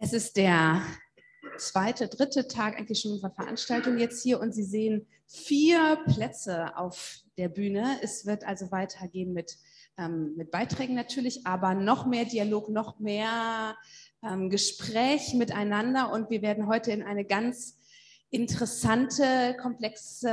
Es ist der dritte Tag eigentlich schon unserer Veranstaltung jetzt hier und Sie sehen 4 Plätze auf der Bühne. Es wird also weitergehen mit Beiträgen natürlich, aber noch mehr Dialog, noch mehr Gespräch miteinander und wir werden heute in eine ganz interessante, komplexe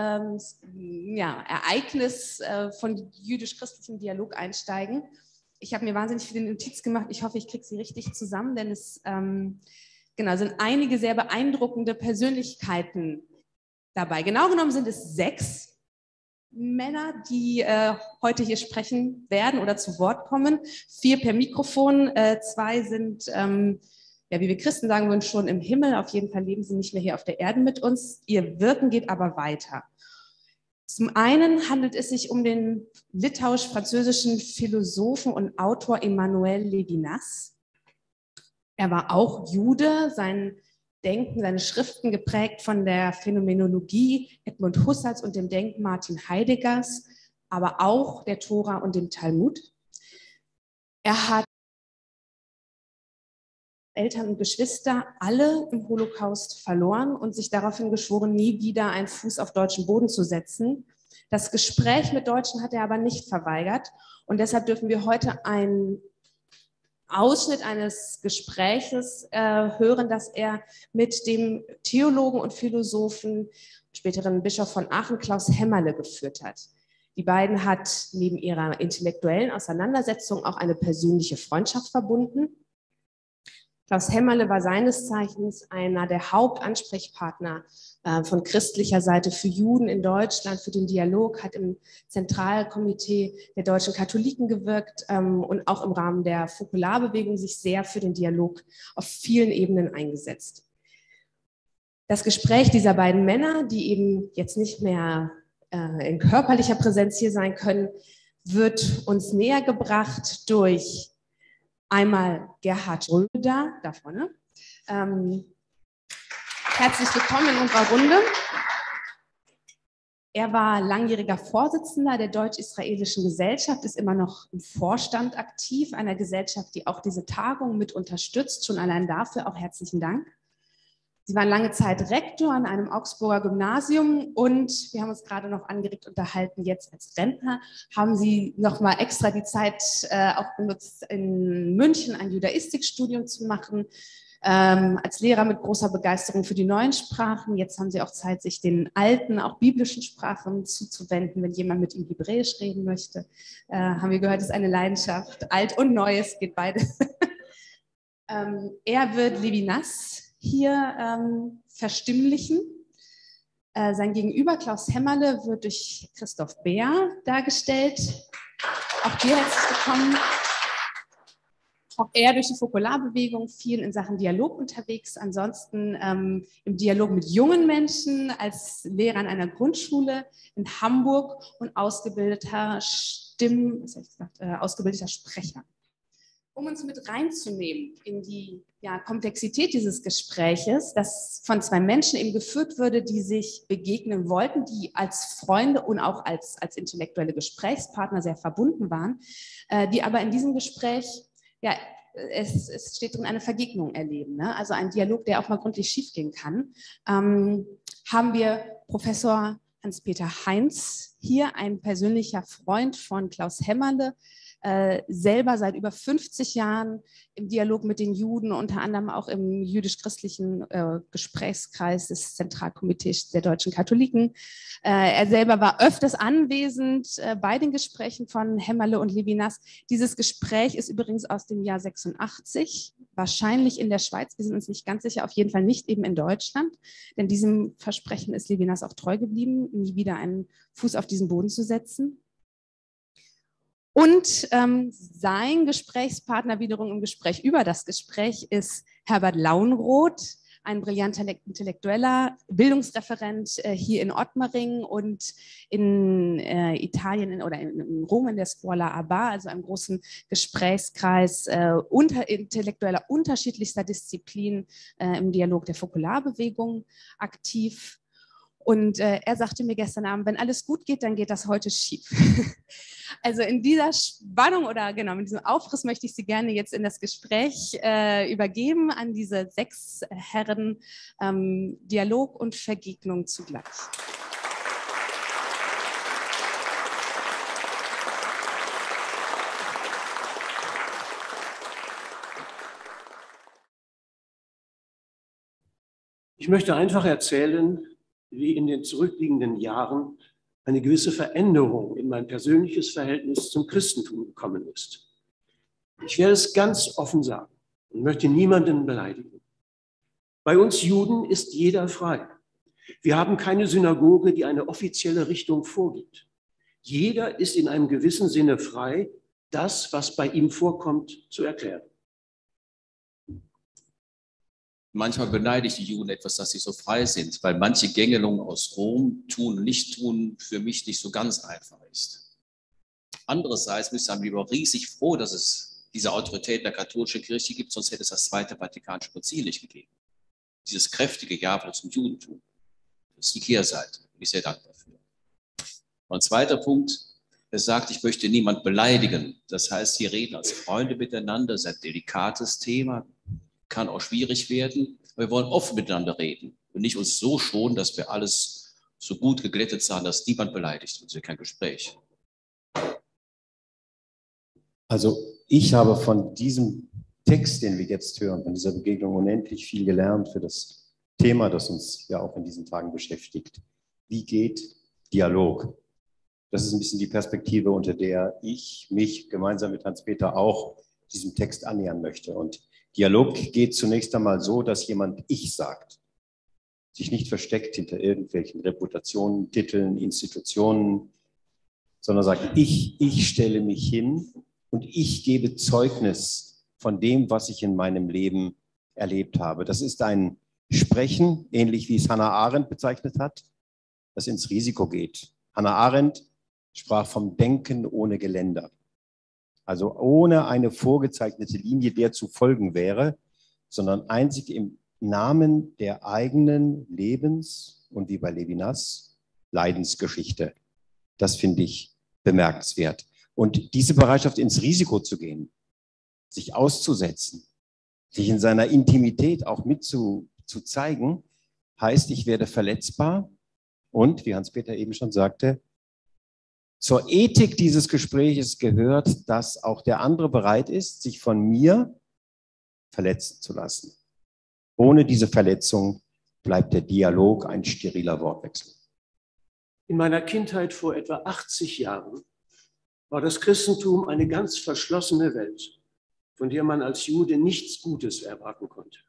Ereignis von jüdisch-christlichem Dialog einsteigen. Ich habe mir wahnsinnig viele Notizen gemacht. Ich hoffe, ich kriege sie richtig zusammen, denn es sind einige sehr beeindruckende Persönlichkeiten dabei. Genau genommen sind es 6 Männer, die heute hier sprechen werden oder zu Wort kommen. 4 per Mikrofon, 2 sind, wie wir Christen sagen würden, schon im Himmel. Auf jeden Fall leben sie nicht mehr hier auf der Erde mit uns. Ihr Wirken geht aber weiter. Zum einen handelt es sich um den litauisch-französischen Philosophen und Autor Emmanuel Levinas. Er war auch Jude, sein Denken, seine Schriften geprägt von der Phänomenologie Edmund Husserls und dem Denken Martin Heideggers, aber auch der Tora und dem Talmud. Er hat Eltern und Geschwister alle im Holocaust verloren und sich daraufhin geschworen, nie wieder einen Fuß auf deutschen Boden zu setzen. Das Gespräch mit Deutschen hat er aber nicht verweigert und deshalb dürfen wir heute einen Ausschnitt eines Gespräches hören, das er mit dem Theologen und Philosophen, späteren Bischof von Aachen, Klaus Hämmerle, geführt hat. Die beiden hat neben ihrer intellektuellen Auseinandersetzung auch eine persönliche Freundschaft verbunden. Klaus Hämmerle war seines Zeichens einer der Hauptansprechpartner von christlicher Seite für Juden in Deutschland, für den Dialog, hat im Zentralkomitee der deutschen Katholiken gewirkt und auch im Rahmen der Fokularbewegung sich sehr für den Dialog auf vielen Ebenen eingesetzt. Das Gespräch dieser beiden Männer, die eben jetzt nicht mehr in körperlicher Präsenz hier sein können, wird uns näher gebracht durch einmal Gerhard Röder, da vorne. Herzlich willkommen in unserer Runde. Er war langjähriger Vorsitzender der Deutsch-Israelischen Gesellschaft, ist immer noch im Vorstand aktiv, einer Gesellschaft, die auch diese Tagung mit unterstützt. Schon allein dafür auch herzlichen Dank. Sie waren lange Zeit Rektor an einem Augsburger Gymnasium und wir haben uns gerade noch angeregt unterhalten, jetzt als Rentner haben Sie noch mal extra die Zeit auch benutzt, in München ein Judaistikstudium zu machen, als Lehrer mit großer Begeisterung für die neuen Sprachen. Jetzt haben Sie auch Zeit, sich den alten, auch biblischen Sprachen zuzuwenden, wenn jemand mit Ihnen Hebräisch reden möchte. Haben wir gehört, ist eine Leidenschaft. Alt und Neues geht beides. Er wird Levinas hier verstimmlichen. Sein Gegenüber, Klaus Hämmerle, wird durch Christoph Beer dargestellt. Auch dir herzlich willkommen. Auch er durch die Fokularbewegung viel in Sachen Dialog unterwegs. Ansonsten im Dialog mit jungen Menschen als Lehrer an einer Grundschule in Hamburg und ausgebildeter Sprecher. Um uns mit reinzunehmen in die Komplexität dieses Gespräches, das von 2 Menschen eben geführt wurde, die sich begegnen wollten, die als Freunde und auch als intellektuelle Gesprächspartner sehr verbunden waren, die aber in diesem Gespräch, es steht drin, eine Vergegnung erleben, ne? Also ein Dialog, der auch mal gründlich schiefgehen kann. Haben wir Professor Hans-Peter Heinz hier, ein persönlicher Freund von Klaus Hämmerle, selber seit über 50 Jahren im Dialog mit den Juden, unter anderem auch im jüdisch-christlichen Gesprächskreis des Zentralkomitees der deutschen Katholiken. Er selber war öfters anwesend bei den Gesprächen von Hämmerle und Levinas. Dieses Gespräch ist übrigens aus dem Jahr 86, wahrscheinlich in der Schweiz, wir sind uns nicht ganz sicher, auf jeden Fall nicht eben in Deutschland, denn diesem Versprechen ist Levinas auch treu geblieben, nie wieder einen Fuß auf diesen Boden zu setzen. Und sein Gesprächspartner wiederum im Gespräch über das Gespräch ist Herbert Launroth, ein brillanter Intellektueller, Bildungsreferent hier in Ottmaring und in Italien oder in Rom in der Scuola Abba, also einem großen Gesprächskreis Intellektueller unterschiedlichster Disziplinen im Dialog der Fokularbewegung aktiv. Und er sagte mir gestern Abend, wenn alles gut geht, dann geht das heute schief. Also in dieser Spannung oder genau mit diesem Aufriss möchte ich Sie gerne jetzt in das Gespräch übergeben an diese 6 Herren, Dialog und Vergegnung zugleich. Ich möchte einfach erzählen, wie in den zurückliegenden Jahren eine gewisse Veränderung in mein persönliches Verhältnis zum Christentum gekommen ist. Ich werde es ganz offen sagen und möchte niemanden beleidigen. Bei uns Juden ist jeder frei. Wir haben keine Synagoge, die eine offizielle Richtung vorgibt. Jeder ist in einem gewissen Sinne frei, das, was bei ihm vorkommt, zu erklären. Manchmal beneide ich die Juden etwas, dass sie so frei sind, weil manche Gängelungen aus Rom, tun und nicht tun, für mich nicht so ganz einfach ist. Andererseits müsste man lieber riesig froh, dass es diese Autorität der katholischen Kirche gibt, sonst hätte es das Zweite Vatikanische Konzil nicht gegeben. Dieses kräftige Ja zum Judentum. Das ist die Kehrseite. Bin ich sehr dankbar für. Und ein zweiter Punkt, er sagt, ich möchte niemand beleidigen. Das heißt, wir reden als Freunde miteinander, das ist ein delikates Thema, kann auch schwierig werden. Aber wir wollen offen miteinander reden und nicht uns so schonen, dass wir alles so gut geglättet sind, dass niemand beleidigt und wir kein Gespräch. Also ich habe von diesem Text, den wir jetzt hören, von dieser Begegnung unendlich viel gelernt für das Thema, das uns ja auch in diesen Tagen beschäftigt. Wie geht Dialog? Das ist ein bisschen die Perspektive, unter der ich mich gemeinsam mit Hans-Peter auch diesem Text annähern möchte. Und Dialog geht zunächst einmal so, dass jemand Ich sagt, sich nicht versteckt hinter irgendwelchen Reputationen, Titeln, Institutionen, sondern sagt, ich stelle mich hin und ich gebe Zeugnis von dem, was ich in meinem Leben erlebt habe. Das ist ein Sprechen, ähnlich wie es Hannah Arendt bezeichnet hat, das ins Risiko geht. Hannah Arendt sprach vom Denken ohne Geländer. Also ohne eine vorgezeichnete Linie, der zu folgen wäre, sondern einzig im Namen der eigenen Lebens- und wie bei Levinas, Leidensgeschichte. Das finde ich bemerkenswert. Und diese Bereitschaft, ins Risiko zu gehen, sich auszusetzen, sich in seiner Intimität auch mit zu zeigen, heißt, ich werde verletzbar und, wie Hans-Peter eben schon sagte, zur Ethik dieses Gespräches gehört, dass auch der andere bereit ist, sich von mir verletzen zu lassen. Ohne diese Verletzung bleibt der Dialog ein steriler Wortwechsel. In meiner Kindheit vor etwa 80 Jahren war das Christentum eine ganz verschlossene Welt, von der man als Jude nichts Gutes erwarten konnte.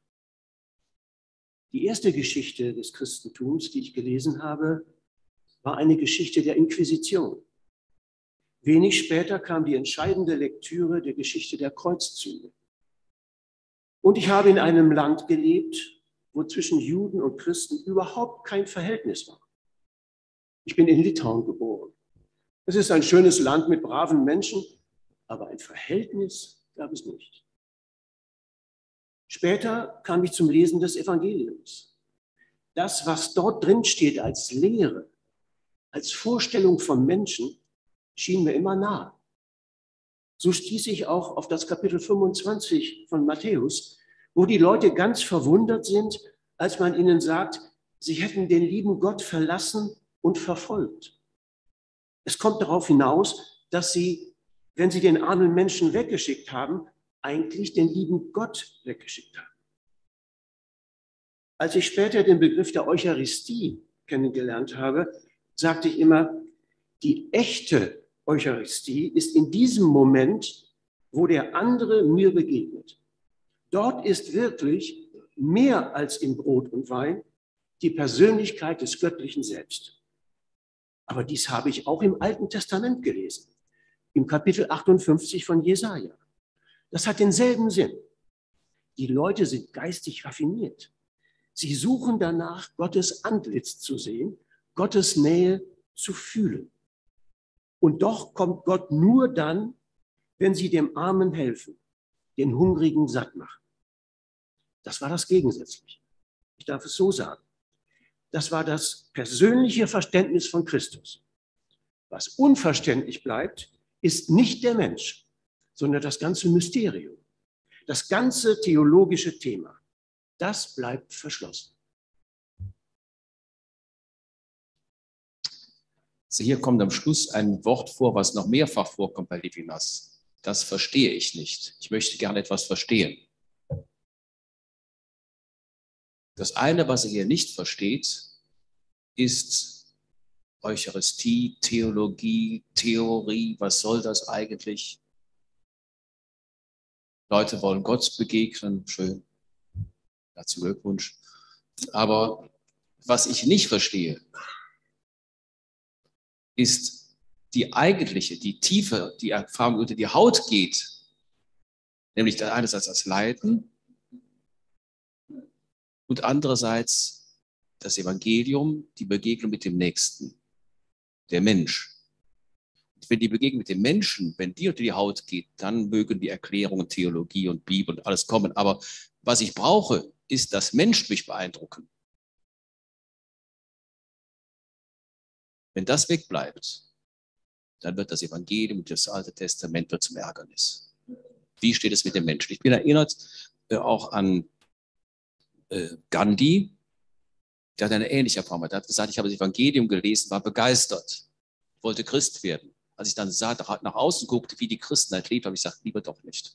Die erste Geschichte des Christentums, die ich gelesen habe, war eine Geschichte der Inquisition. Wenig später kam die entscheidende Lektüre der Geschichte der Kreuzzüge. Und ich habe in einem Land gelebt, wo zwischen Juden und Christen überhaupt kein Verhältnis war. Ich bin in Litauen geboren. Es ist ein schönes Land mit braven Menschen, aber ein Verhältnis gab es nicht. Später kam ich zum Lesen des Evangeliums. Das, was dort drin steht als Lehre, als Vorstellung von Menschen, schien mir immer nah. So stieß ich auch auf das Kapitel 25 von Matthäus, wo die Leute ganz verwundert sind, als man ihnen sagt, sie hätten den lieben Gott verlassen und verfolgt. Es kommt darauf hinaus, dass sie, wenn sie den armen Menschen weggeschickt haben, eigentlich den lieben Gott weggeschickt haben. Als ich später den Begriff der Eucharistie kennengelernt habe, sagte ich immer, die echte Eucharistie ist in diesem Moment, wo der andere mir begegnet. Dort ist wirklich mehr als in Brot und Wein die Persönlichkeit des Göttlichen Selbst. Aber dies habe ich auch im Alten Testament gelesen, im Kapitel 58 von Jesaja. Das hat denselben Sinn. Die Leute sind geistig raffiniert. Sie suchen danach, Gottes Antlitz zu sehen, Gottes Nähe zu fühlen. Und doch kommt Gott nur dann, wenn sie dem Armen helfen, den Hungrigen satt machen. Das war das Gegensätzliche. Ich darf es so sagen. das war das persönliche Verständnis von Christus. Was unverständlich bleibt, ist nicht der Mensch, sondern das ganze Mysterium, das ganze theologische Thema. Das bleibt verschlossen. Also hier kommt am Schluss ein Wort vor, was noch mehrfach vorkommt bei Levinas. Das verstehe ich nicht. Ich möchte gerne etwas verstehen. Das eine, was er hier nicht versteht, ist Eucharistie, Theologie, Theorie. Was soll das eigentlich? Leute wollen Gott begegnen. Schön. Herzlichen Glückwunsch. Aber was ich nicht verstehe, ist die eigentliche, die Tiefe, die Erfahrung unter die Haut geht, nämlich einerseits das Leiden und andererseits das Evangelium, die Begegnung mit dem Nächsten, der Mensch. Und wenn die Begegnung mit dem Menschen, wenn die unter die Haut geht, dann mögen die Erklärungen, Theologie und Bibel und alles kommen. Aber was ich brauche, ist das Mensch mich beeindrucken. Wenn das wegbleibt, dann wird das Evangelium und das Alte Testament wird zum Ärgernis. Wie steht es mit dem Menschen? Ich bin erinnert auch an Gandhi, der hat eine ähnliche Erfahrung. Der hat gesagt, ich habe das Evangelium gelesen, war begeistert, wollte Christ werden. Als ich dann sah, nach außen guckte, wie die Christenheit lebt, habe ich gesagt, lieber doch nicht.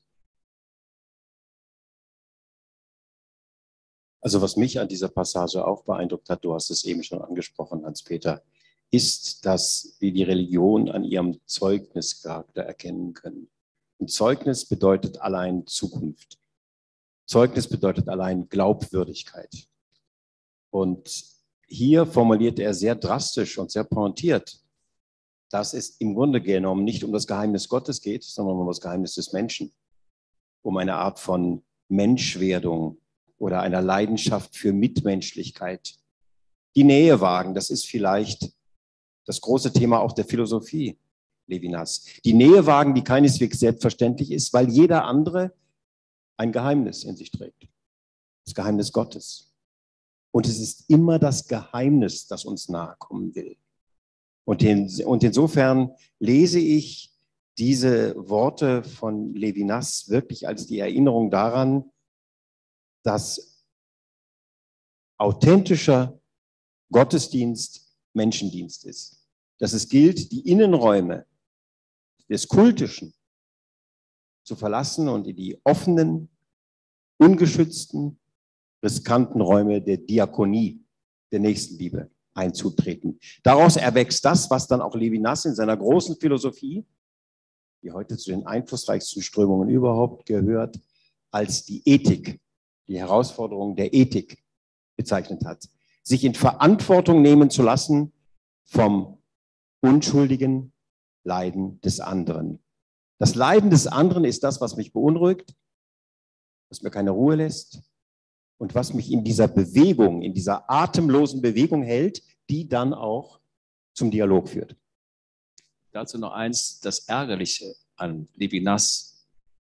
Also was mich an dieser Passage auch beeindruckt hat, du hast es eben schon angesprochen, Hans-Peter, ist, dass wir die Religion an ihrem Zeugnischarakter erkennen können. Und Zeugnis bedeutet allein Zukunft. Zeugnis bedeutet allein Glaubwürdigkeit. Und hier formuliert er sehr drastisch und sehr pointiert, dass es im Grunde genommen nicht um das Geheimnis Gottes geht, sondern um das Geheimnis des Menschen. Um eine Art von Menschwerdung oder einer Leidenschaft für Mitmenschlichkeit. Die Nähe wagen, das ist vielleicht das große Thema auch der Philosophie Levinas. Die Nähe wagen, die keineswegs selbstverständlich ist, weil jeder andere ein Geheimnis in sich trägt. Das Geheimnis Gottes. Und es ist immer das Geheimnis, das uns nahe kommen will. Und insofern lese ich diese Worte von Levinas wirklich als die Erinnerung daran, dass authentischer Gottesdienst Menschendienst ist. Dass es gilt, die Innenräume des Kultischen zu verlassen und in die offenen, ungeschützten, riskanten Räume der Diakonie, der Nächstenliebe einzutreten. Daraus erwächst das, was dann auch Levinas in seiner großen Philosophie, die heute zu den einflussreichsten Strömungen überhaupt gehört, als die Ethik, die Herausforderung der Ethik bezeichnet hat. Sich in Verantwortung nehmen zu lassen vom unschuldigen Leiden des anderen. Das Leiden des anderen ist das, was mich beunruhigt, was mir keine Ruhe lässt und was mich in dieser Bewegung, in dieser atemlosen Bewegung hält, die dann auch zum Dialog führt. Dazu noch eins, das Ärgerliche an Levinas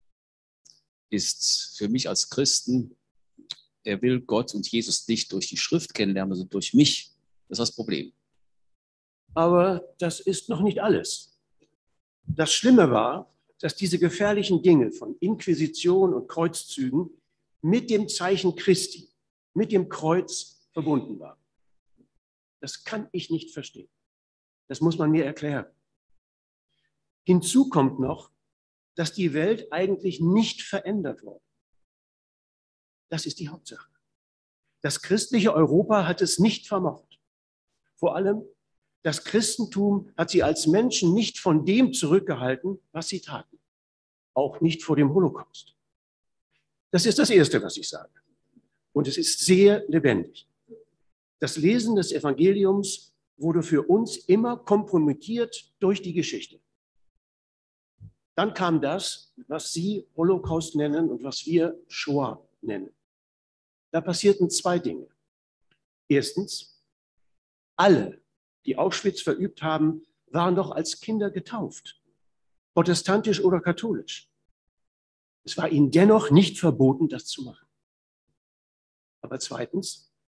ist für mich als Christen, er will Gott und Jesus nicht durch die Schrift kennenlernen, sondern durch mich. Das ist das Problem. Aber das ist noch nicht alles. Das Schlimme war, dass diese gefährlichen Dinge von Inquisition und Kreuzzügen mit dem Zeichen Christi, mit dem Kreuz verbunden waren. Das kann ich nicht verstehen. Das muss man mir erklären. Hinzu kommt noch, dass die Welt eigentlich nicht verändert wurde. Das ist die Hauptsache. Das christliche Europa hat es nicht vermocht. Vor allem, das Christentum hat sie als Menschen nicht von dem zurückgehalten, was sie taten. Auch nicht vor dem Holocaust. Das ist das Erste, was ich sage. Und es ist sehr lebendig. Das Lesen des Evangeliums wurde für uns immer kompromittiert durch die Geschichte. Dann kam das, was Sie Holocaust nennen und was wir Shoah nennen. Da passierten zwei Dinge. Erstens, alle, die Auschwitz verübt haben, waren doch als Kinder getauft, protestantisch oder katholisch. Es war ihnen dennoch nicht verboten, das zu machen. Aber zweitens,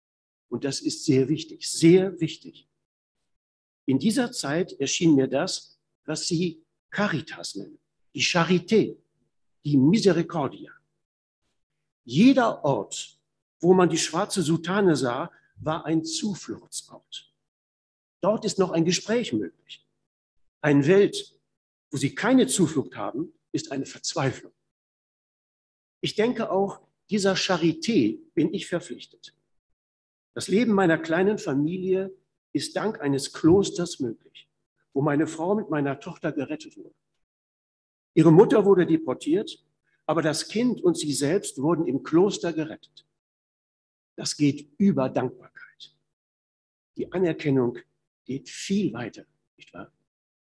Und das ist sehr wichtig, sehr wichtig. In dieser Zeit erschien mir das, was sie Caritas nennen, die Charité, die Misericordia. Jeder Ort, wo man die schwarze Soutane sah, war ein Zufluchtsort. Dort ist noch ein Gespräch möglich. Eine Welt, wo sie keine Zuflucht haben, ist eine Verzweiflung. Ich denke auch, dieser Charité bin ich verpflichtet. Das Leben meiner kleinen Familie ist dank eines Klosters möglich, wo meine Frau mit meiner Tochter gerettet wurde. Ihre Mutter wurde deportiert, aber das Kind und sie selbst wurden im Kloster gerettet. Das geht über Dankbarkeit. Die Anerkennung geht viel weiter, nicht wahr?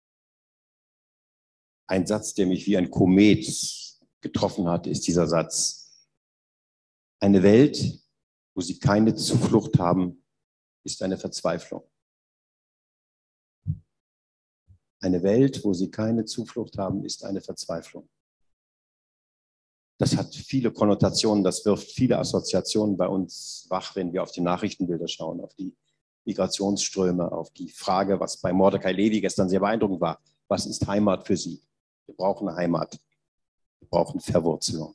Ein Satz, der mich wie ein Komet getroffen hat, ist dieser Satz: Eine Welt, wo sie keine Zuflucht haben, ist eine Verzweiflung. Eine Welt, wo sie keine Zuflucht haben, ist eine Verzweiflung. Das hat viele Konnotationen, das wirft viele Assoziationen bei uns wach, wenn wir auf die Nachrichtenbilder schauen, auf die Migrationsströme, auf die Frage, was bei Mordecai Levi gestern sehr beeindruckend war: Was ist Heimat für Sie? Wir brauchen eine Heimat. Wir brauchen Verwurzelung.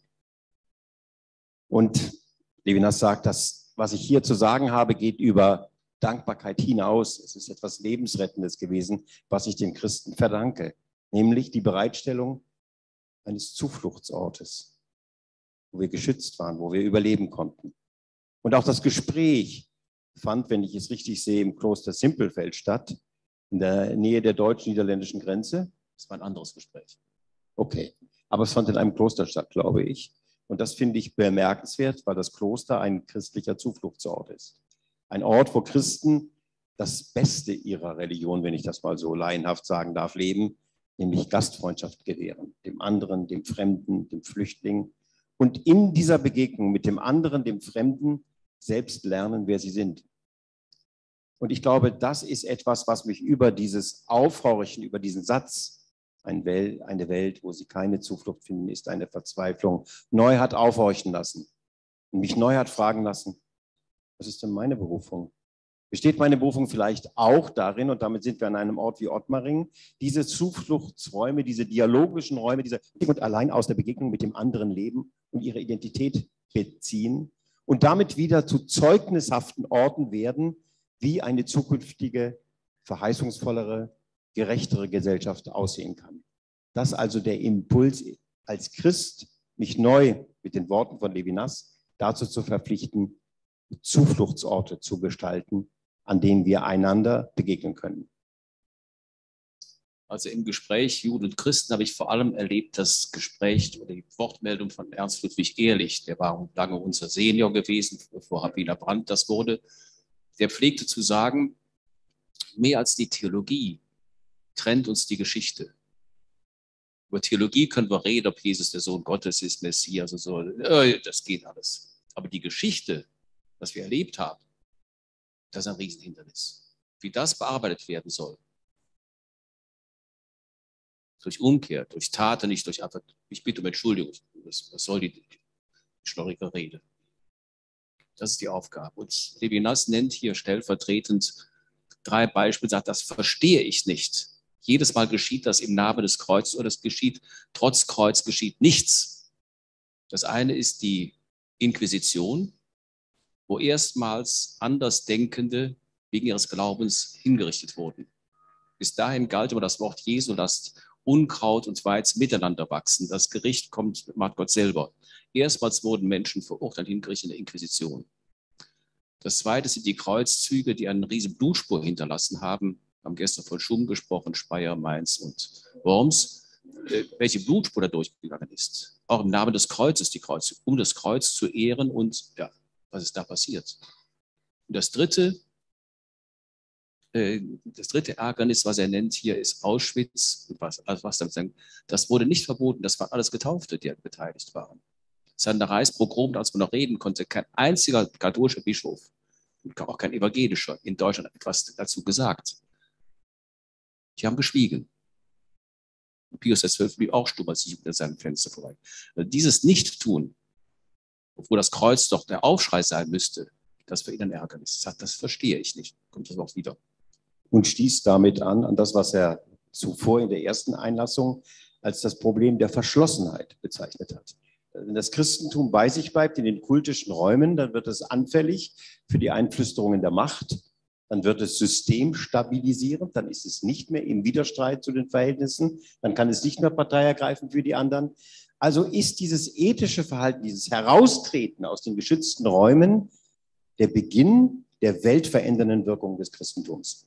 Und Levinas sagt, dass, was ich hier zu sagen habe, geht über Dankbarkeit hinaus. Es ist etwas Lebensrettendes gewesen, was ich den Christen verdanke, nämlich die Bereitstellung eines Zufluchtsortes, wo wir geschützt waren, wo wir überleben konnten. Und auch das Gespräch fand, wenn ich es richtig sehe, im Kloster Simpelfeld statt, in der Nähe der deutsch-niederländischen Grenze. Das war ein anderes Gespräch. Okay, aber es fand in einem Kloster statt, glaube ich. Und das finde ich bemerkenswert, weil das Kloster ein christlicher Zufluchtsort ist. Ein Ort, wo Christen das Beste ihrer Religion, wenn ich das mal so laienhaft sagen darf, leben, nämlich Gastfreundschaft gewähren, dem anderen, dem Fremden, dem Flüchtling. Und in dieser Begegnung mit dem anderen, dem Fremden, selbst lernen, wer sie sind. Und ich glaube, das ist etwas, was mich über dieses Aufhorchen, über diesen Satz, eine Welt, wo sie keine Zuflucht finden, ist eine Verzweiflung, neu hat aufhorchen lassen und mich neu hat fragen lassen: Was ist denn meine Berufung? Besteht meine Berufung vielleicht auch darin, und damit sind wir an einem Ort wie Ottmaring, diese Zufluchtsräume, diese dialogischen Räume, diese und allein aus der Begegnung mit dem anderen leben und ihre Identität beziehen und damit wieder zu zeugnishaften Orten werden, wie eine zukünftige, verheißungsvollere, gerechtere Gesellschaft aussehen kann. Das also der Impuls, als Christ mich neu mit den Worten von Levinas dazu zu verpflichten, Zufluchtsorte zu gestalten, an denen wir einander begegnen können. Also im Gespräch Juden und Christen habe ich vor allem erlebt, das Gespräch oder die Wortmeldung von Ernst Ludwig Ehrlich, der war lange unser Senior gewesen, bevor Rabbiner Brandt das wurde. Der pflegte zu sagen, mehr als die Theologie trennt uns die Geschichte. Über Theologie können wir reden, ob Jesus der Sohn Gottes ist, Messias und so. Das geht alles. Aber die Geschichte, was wir erlebt haben, das ist ein Riesenhindernis. Wie das bearbeitet werden soll. Durch Umkehr, durch Taten, nicht durch einfach, ich bitte um Entschuldigung, was soll die schnorrige Rede? Das ist die Aufgabe. Und Levinas nennt hier stellvertretend 3 Beispiele, sagt, das verstehe ich nicht. Jedes Mal geschieht das im Namen des Kreuzes oder es geschieht, trotz Kreuz geschieht nichts. Das eine ist die Inquisition, wo erstmals Andersdenkende wegen ihres Glaubens hingerichtet wurden. Bis dahin galt immer das Wort Jesu, lasst Unkraut und Weizen miteinander wachsen. Das Gericht macht Gott selber. Erstmals wurden Menschen verurteilt, hingerichtet in der Inquisition. Das zweite sind die Kreuzzüge, die eine riesen Blutspur hinterlassen haben. Wir haben gestern von Schum gesprochen, Speyer, Mainz und Worms. Welche Blutspur da durchgegangen ist. Auch im Namen des Kreuzes die Kreuze, um das Kreuz zu ehren und ja, was ist da passiert. Und das dritte Ärgernis, was er nennt hier, ist Auschwitz. Was damit sagen, das wurde nicht verboten, das waren alles Getaufte, die beteiligt waren. Seit der Reichspogrom, als man noch reden konnte, kein einziger katholischer Bischof und auch kein evangelischer in Deutschland hat etwas dazu gesagt. Die haben geschwiegen. Pius XII blieb auch stumm, als die Jugend an seinem Fenster vorbei. Dieses Nicht-Tun, obwohl das Kreuz doch der Aufschrei sein müsste, Das für ihn ein Ärgernis. Sagt, das verstehe ich nicht. Kommt das auch wieder. Und stieß damit an das, was er zuvor in der ersten Einlassung als das Problem der Verschlossenheit bezeichnet hat. Wenn das Christentum bei sich bleibt in den kultischen Räumen, dann wird es anfällig für die Einflüsterungen der Macht, dann wird es systemstabilisierend, dann ist es nicht mehr im Widerstreit zu den Verhältnissen, dann kann es nicht mehr Partei ergreifen für die anderen. Also ist dieses ethische Verhalten, dieses Heraustreten aus den geschützten Räumen der Beginn der weltverändernden Wirkung des Christentums.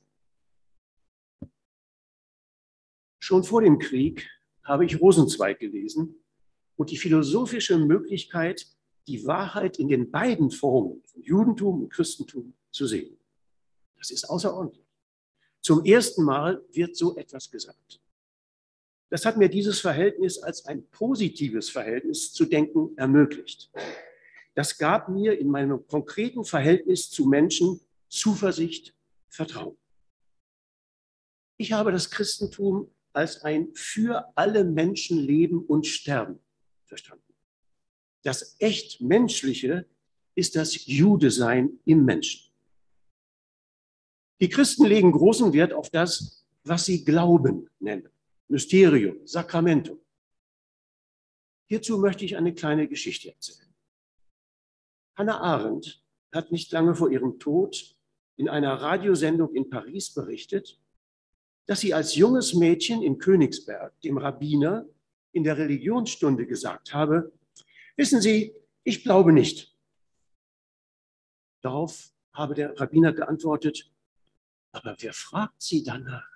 Schon vor dem Krieg habe ich Rosenzweig gelesen und die philosophische Möglichkeit, die Wahrheit in den beiden Formen, Judentum und Christentum, zu sehen. Das ist außerordentlich. Zum ersten Mal wird so etwas gesagt. Das hat mir dieses Verhältnis als ein positives Verhältnis zu denken ermöglicht. Das gab mir in meinem konkreten Verhältnis zu Menschen Zuversicht, Vertrauen. Ich habe das Christentum als ein für alle Menschen Leben und Sterben verstanden. Das echt Menschliche ist das Judesein im Menschen. Die Christen legen großen Wert auf das, was sie Glauben nennen. Mysterium, Sakramentum. Hierzu möchte ich eine kleine Geschichte erzählen. Hannah Arendt hat nicht lange vor ihrem Tod in einer Radiosendung in Paris berichtet, dass sie als junges Mädchen in Königsberg dem Rabbiner in der Religionsstunde gesagt habe, wissen Sie, ich glaube nicht. Darauf habe der Rabbiner geantwortet, aber wer fragt Sie danach?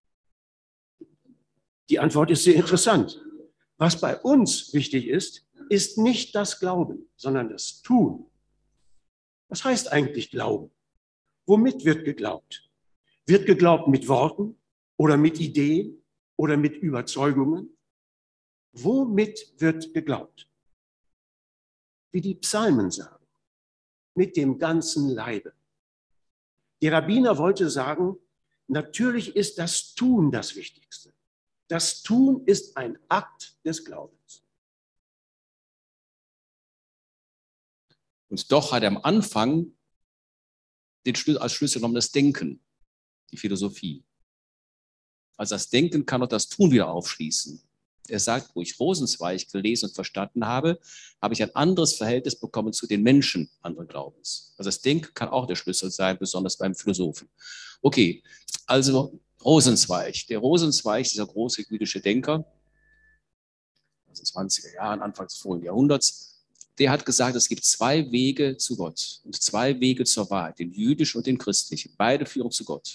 Die Antwort ist sehr interessant. Was bei uns wichtig ist, ist nicht das Glauben, sondern das Tun. Was heißt eigentlich Glauben? Womit wird geglaubt? Wird geglaubt mit Worten oder mit Ideen oder mit Überzeugungen? Womit wird geglaubt? Wie die Psalmen sagen, mit dem ganzen Leibe. Der Rabbiner wollte sagen, natürlich ist das Tun das Wichtigste. Das Tun ist ein Akt des Glaubens. Und doch hat er am Anfang als Schlüssel genommen das Denken, die Philosophie. Also das Denken kann auch das Tun wieder aufschließen. Er sagt, wo ich Rosenzweig gelesen und verstanden habe, habe ich ein anderes Verhältnis bekommen zu den Menschen anderen Glaubens. Also das Denken kann auch der Schlüssel sein, besonders beim Philosophen. Okay, also Rosenzweig. Der Rosenzweig, dieser große jüdische Denker, also 20er Jahren, Anfang des vorigen Jahrhunderts, der hat gesagt, es gibt zwei Wege zu Gott und zwei Wege zur Wahrheit, den jüdischen und den christlichen. Beide führen zu Gott.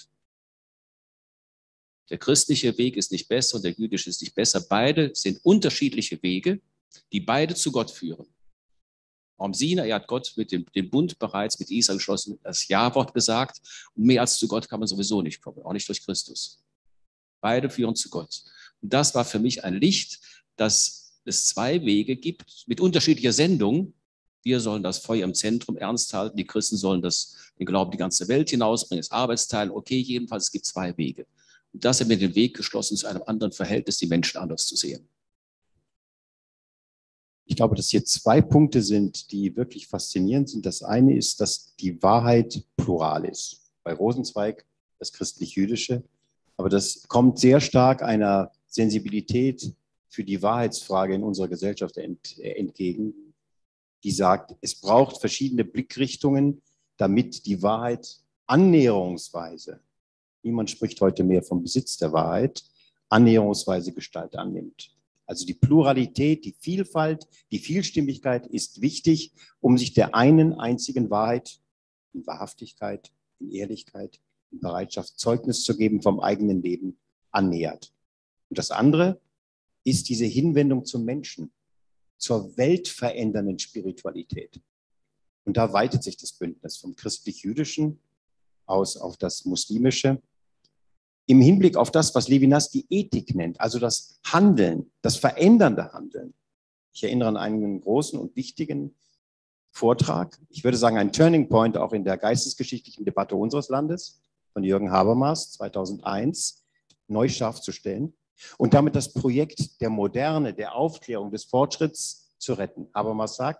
Der christliche Weg ist nicht besser und der jüdische ist nicht besser. Beide sind unterschiedliche Wege, die beide zu Gott führen. Am Sinai hat Gott mit dem Bund bereits mit Israel geschlossen, das Ja-Wort gesagt. Und mehr als zu Gott kann man sowieso nicht kommen, auch nicht durch Christus. Beide führen zu Gott. Und das war für mich ein Licht, dass es zwei Wege gibt mit unterschiedlicher Sendung. Wir sollen das Feuer im Zentrum ernst halten. Die Christen sollen den Glauben die ganze Welt hinausbringen, das Arbeitsteil. Okay, jedenfalls, es gibt zwei Wege. Und das hat mir den Weg geschlossen, zu einem anderen Verhältnis, die Menschen anders zu sehen. Ich glaube, dass hier zwei Punkte sind, die wirklich faszinierend sind. Das eine ist, dass die Wahrheit plural ist. Bei Rosenzweig das christlich-jüdische. Aber das kommt sehr stark einer Sensibilität für die Wahrheitsfrage in unserer Gesellschaft entgegen, die sagt, es braucht verschiedene Blickrichtungen, damit die Wahrheit annäherungsweise, niemand spricht heute mehr vom Besitz der Wahrheit, annäherungsweise Gestalt annimmt. Also die Pluralität, die Vielfalt, die Vielstimmigkeit ist wichtig, um sich der einen einzigen Wahrheit, in Wahrhaftigkeit, in Ehrlichkeit, in Bereitschaft, Zeugnis zu geben vom eigenen Leben, annähert. Und das andere ist diese Hinwendung zum Menschen, zur weltverändernden Spiritualität. Und da weitet sich das Bündnis vom christlich-jüdischen aus auf das muslimische, im Hinblick auf das, was Levinas die Ethik nennt, also das Handeln, das verändernde Handeln. Ich erinnere an einen großen und wichtigen Vortrag, ich würde sagen ein Turning Point auch in der geistesgeschichtlichen Debatte unseres Landes, von Jürgen Habermas 2001, neu scharf zu stellen und damit das Projekt der Moderne, der Aufklärung, des Fortschritts zu retten. Habermas sagt,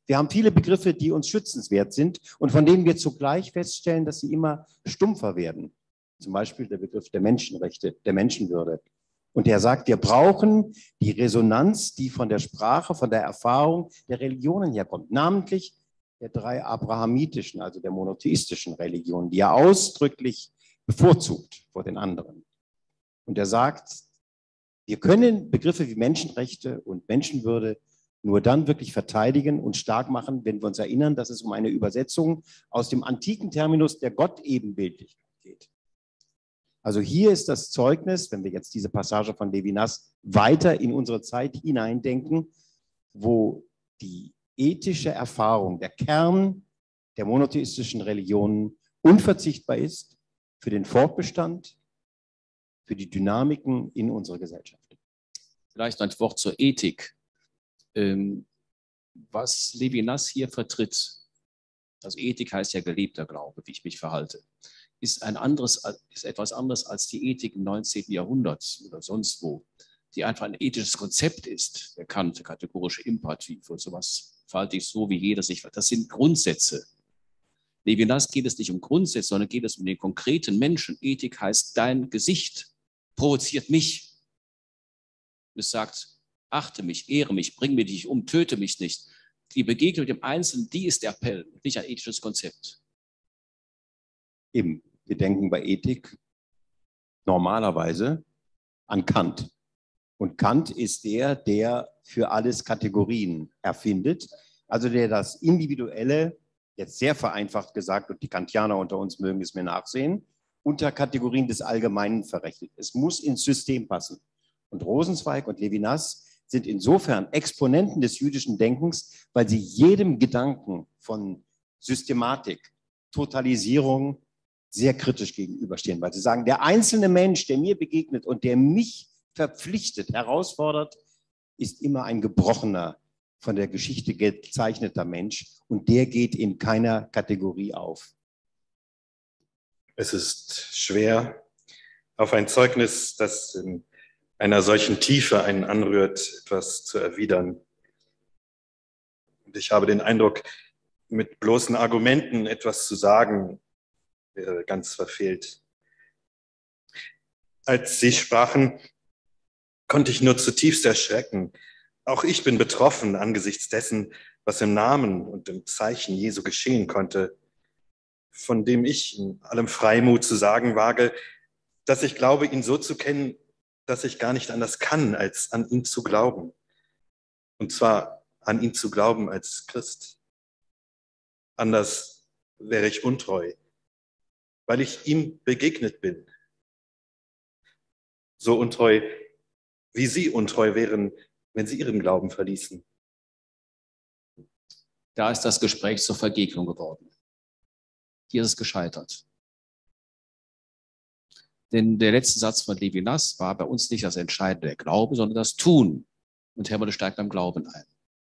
Wir haben viele Begriffe, die uns schützenswert sind und von denen wir zugleich feststellen, dass sie immer stumpfer werden. Zum Beispiel der Begriff der Menschenrechte, der Menschenwürde. Und er sagt, wir brauchen die Resonanz, die von der Sprache, von der Erfahrung der Religionen herkommt, namentlich der 3 abrahamitischen, also der monotheistischen Religionen, die er ausdrücklich bevorzugt vor den anderen. Und er sagt, wir können Begriffe wie Menschenrechte und Menschenwürde nur dann wirklich verteidigen und stark machen, wenn wir uns erinnern, dass es um eine Übersetzung aus dem antiken Terminus der Gottebenbildlichkeit geht. Also hier ist das Zeugnis, wenn wir jetzt diese Passage von Levinas weiter in unsere Zeit hineindenken, wo die ethische Erfahrung, der Kern der monotheistischen Religionen unverzichtbar ist für den Fortbestand, für die Dynamiken in unserer Gesellschaft. Vielleicht ein Wort zur Ethik. Was Levinas hier vertritt, also Ethik heißt ja gelebter Glaube, wie ich mich verhalte, ist etwas anderes als die Ethik im 19. Jahrhundert oder sonst wo, die einfach ein ethisches Konzept ist. Der Kant, kategorische Imperativ und sowas verhalte ich so, wie jeder sich verhält. Das sind Grundsätze. Levinas geht es nicht um Grundsätze, sondern geht es um den konkreten Menschen. Ethik heißt, dein Gesicht provoziert mich. Es sagt, achte mich, ehre mich, bring mir dich um, töte mich nicht. Die Begegnung mit dem Einzelnen, die ist der Appell, nicht ein ethisches Konzept. Eben, wir denken bei Ethik normalerweise an Kant. Und Kant ist der für alles Kategorien erfindet, also der das Individuelle, jetzt sehr vereinfacht gesagt, und die Kantianer unter uns mögen es mir nachsehen, unter Kategorien des Allgemeinen verrechnet. Es muss ins System passen. Und Rosenzweig und Levinas sind insofern Exponenten des jüdischen Denkens, weil sie jedem Gedanken von Systematik, Totalisierung sehr kritisch gegenüberstehen, weil sie sagen, der einzelne Mensch, der mir begegnet und der mich verpflichtet, herausfordert, ist immer ein gebrochener, von der Geschichte gezeichneter Mensch und der geht in keiner Kategorie auf. Es ist schwer, auf ein Zeugnis, das in einer solchen Tiefe einen anrührt, etwas zu erwidern. Und ich habe den Eindruck, mit bloßen Argumenten etwas zu sagen, wäre ganz verfehlt. Als Sie sprachen, konnte ich nur zutiefst erschrecken. Auch ich bin betroffen angesichts dessen, was im Namen und im Zeichen Jesu geschehen konnte, von dem ich in allem Freimut zu sagen wage, dass ich glaube, ihn so zu kennen, dass ich gar nicht anders kann, als an ihn zu glauben. Und zwar an ihn zu glauben als Christ. Anders wäre ich untreu, weil ich ihm begegnet bin. So untreu, wie Sie untreu wären, wenn Sie Ihren Glauben verließen. Da ist das Gespräch zur Vergegnung geworden. Hier ist es gescheitert. Denn der letzte Satz von Levinas war bei uns nicht das Entscheidende, der Glaube, sondern das Tun. Und Hermann steigt beim Glauben ein.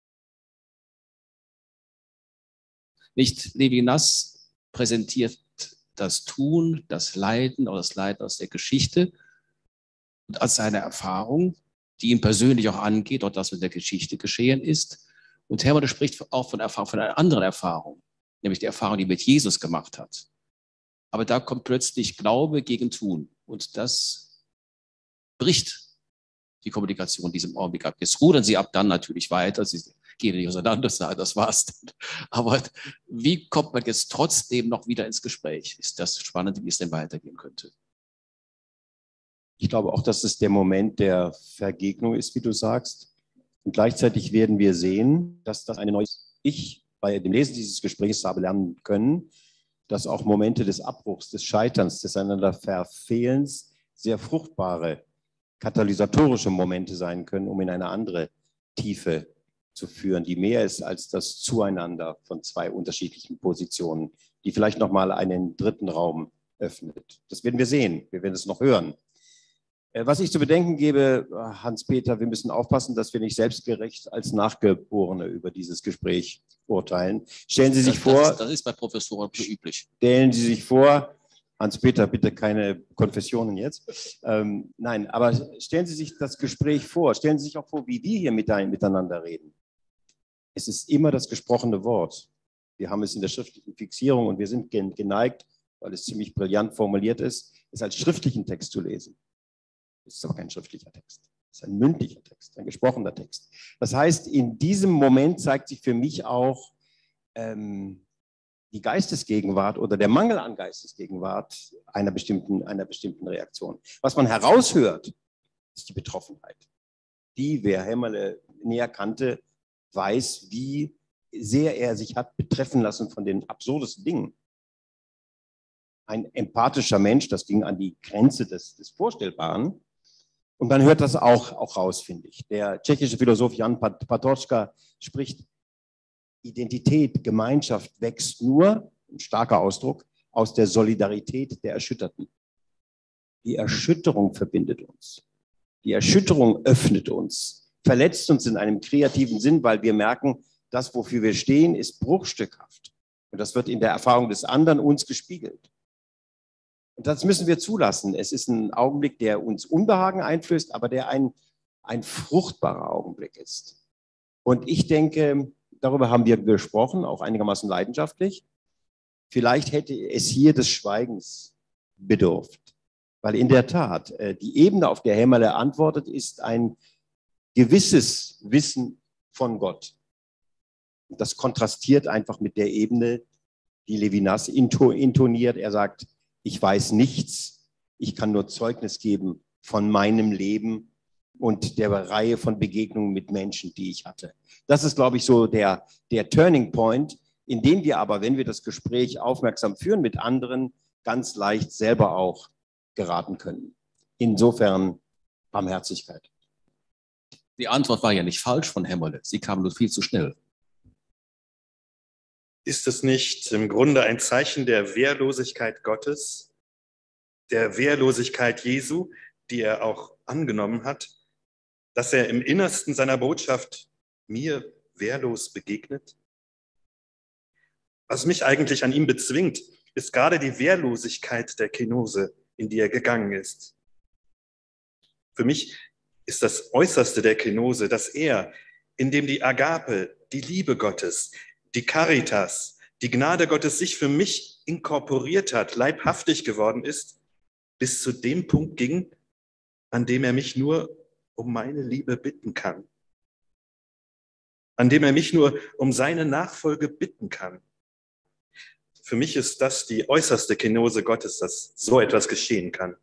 Nicht Levinas präsentiert das Tun, das Leiden oder das Leiden aus der Geschichte und als seine Erfahrung, die ihn persönlich auch angeht, dort das mit der Geschichte geschehen ist. Und Hermann spricht auch von einer anderen Erfahrung, nämlich die Erfahrung, die er mit Jesus gemacht hat. Aber da kommt plötzlich Glaube gegen Tun. Und das bricht die Kommunikation in diesem Augenblick ab. Jetzt rudern sie ab, dann natürlich weiter. Sie gehen nicht auseinander, das war's dann. Aber wie kommt man jetzt trotzdem noch wieder ins Gespräch? Ist das spannend, wie es denn weitergehen könnte? Ich glaube auch, dass es der Moment der Vergegnung ist, wie du sagst. Und gleichzeitig werden wir sehen, dass das eine neue Ich bei dem Lesen dieses Gesprächs habe lernen können, dass auch Momente des Abbruchs, des Scheiterns, des einander Verfehlens sehr fruchtbare, katalysatorische Momente sein können, um in eine andere Tiefe zu führen, die mehr ist als das Zueinander von zwei unterschiedlichen Positionen, die vielleicht nochmal einen dritten Raum öffnet. Das werden wir sehen, wir werden es noch hören. Was ich zu bedenken gebe, Hans-Peter, wir müssen aufpassen, dass wir nicht selbstgerecht als Nachgeborene über dieses Gespräch urteilen. Stellen Sie sich vor... Das ist bei Professoren üblich. Stellen Sie sich vor, Hans-Peter, bitte keine Konfessionen jetzt. Nein, aber stellen Sie sich das Gespräch vor. Stellen Sie sich auch vor, wie wir hier miteinander reden. Es ist immer das gesprochene Wort. Wir haben es in der schriftlichen Fixierung und wir sind geneigt, weil es ziemlich brillant formuliert ist, es als schriftlichen Text zu lesen. Es ist aber kein schriftlicher Text. Es ist ein mündlicher Text, ein gesprochener Text. Das heißt, in diesem Moment zeigt sich für mich auch die Geistesgegenwart oder der Mangel an Geistesgegenwart einer bestimmten Reaktion. Was man heraushört, ist die Betroffenheit. Die, wer Hämmerle näher kannte, weiß, wie sehr er sich hat betreffen lassen von den absurdesten Dingen. Ein empathischer Mensch, das ging an die Grenze des Vorstellbaren. Und man hört das auch raus, finde ich. Der tschechische Philosoph Jan Patočka spricht, Identität, Gemeinschaft wächst nur, ein starker Ausdruck, aus der Solidarität der Erschütterten. Die Erschütterung verbindet uns. Die Erschütterung öffnet uns, verletzt uns in einem kreativen Sinn, weil wir merken, das, wofür wir stehen, ist bruchstückhaft. Und das wird in der Erfahrung des anderen uns gespiegelt. Und das müssen wir zulassen. Es ist ein Augenblick, der uns Unbehagen einflößt, aber der ein fruchtbarer Augenblick ist. Und ich denke, darüber haben wir gesprochen, auch einigermaßen leidenschaftlich. Vielleicht hätte es hier des Schweigens bedurft. Weil in der Tat, die Ebene, auf der Hämmerle antwortet, ist ein gewisses Wissen von Gott. Und das kontrastiert einfach mit der Ebene, die Levinas intoniert. Er sagt, ich weiß nichts, ich kann nur Zeugnis geben von meinem Leben und der Reihe von Begegnungen mit Menschen, die ich hatte. Das ist, glaube ich, so der Turning Point, in dem wir aber, wenn wir das Gespräch aufmerksam führen mit anderen, ganz leicht selber auch geraten können. Insofern Barmherzigkeit. Die Antwort war ja nicht falsch von Hämmerle. Sie kam nur viel zu schnell. Ist es nicht im Grunde ein Zeichen der Wehrlosigkeit Gottes, der Wehrlosigkeit Jesu, die er auch angenommen hat, dass er im Innersten seiner Botschaft mir wehrlos begegnet? Was mich eigentlich an ihm bezwingt, ist gerade die Wehrlosigkeit der Kenose, in die er gegangen ist. Für mich ist das Äußerste der Kenose, dass er, in dem die Agape, die Liebe Gottes, die Caritas, die Gnade Gottes sich für mich inkorporiert hat, leibhaftig geworden ist, bis zu dem Punkt ging, an dem er mich nur um meine Liebe bitten kann. An dem er mich nur um seine Nachfolge bitten kann. Für mich ist das die äußerste Kenose Gottes, dass so etwas geschehen kann.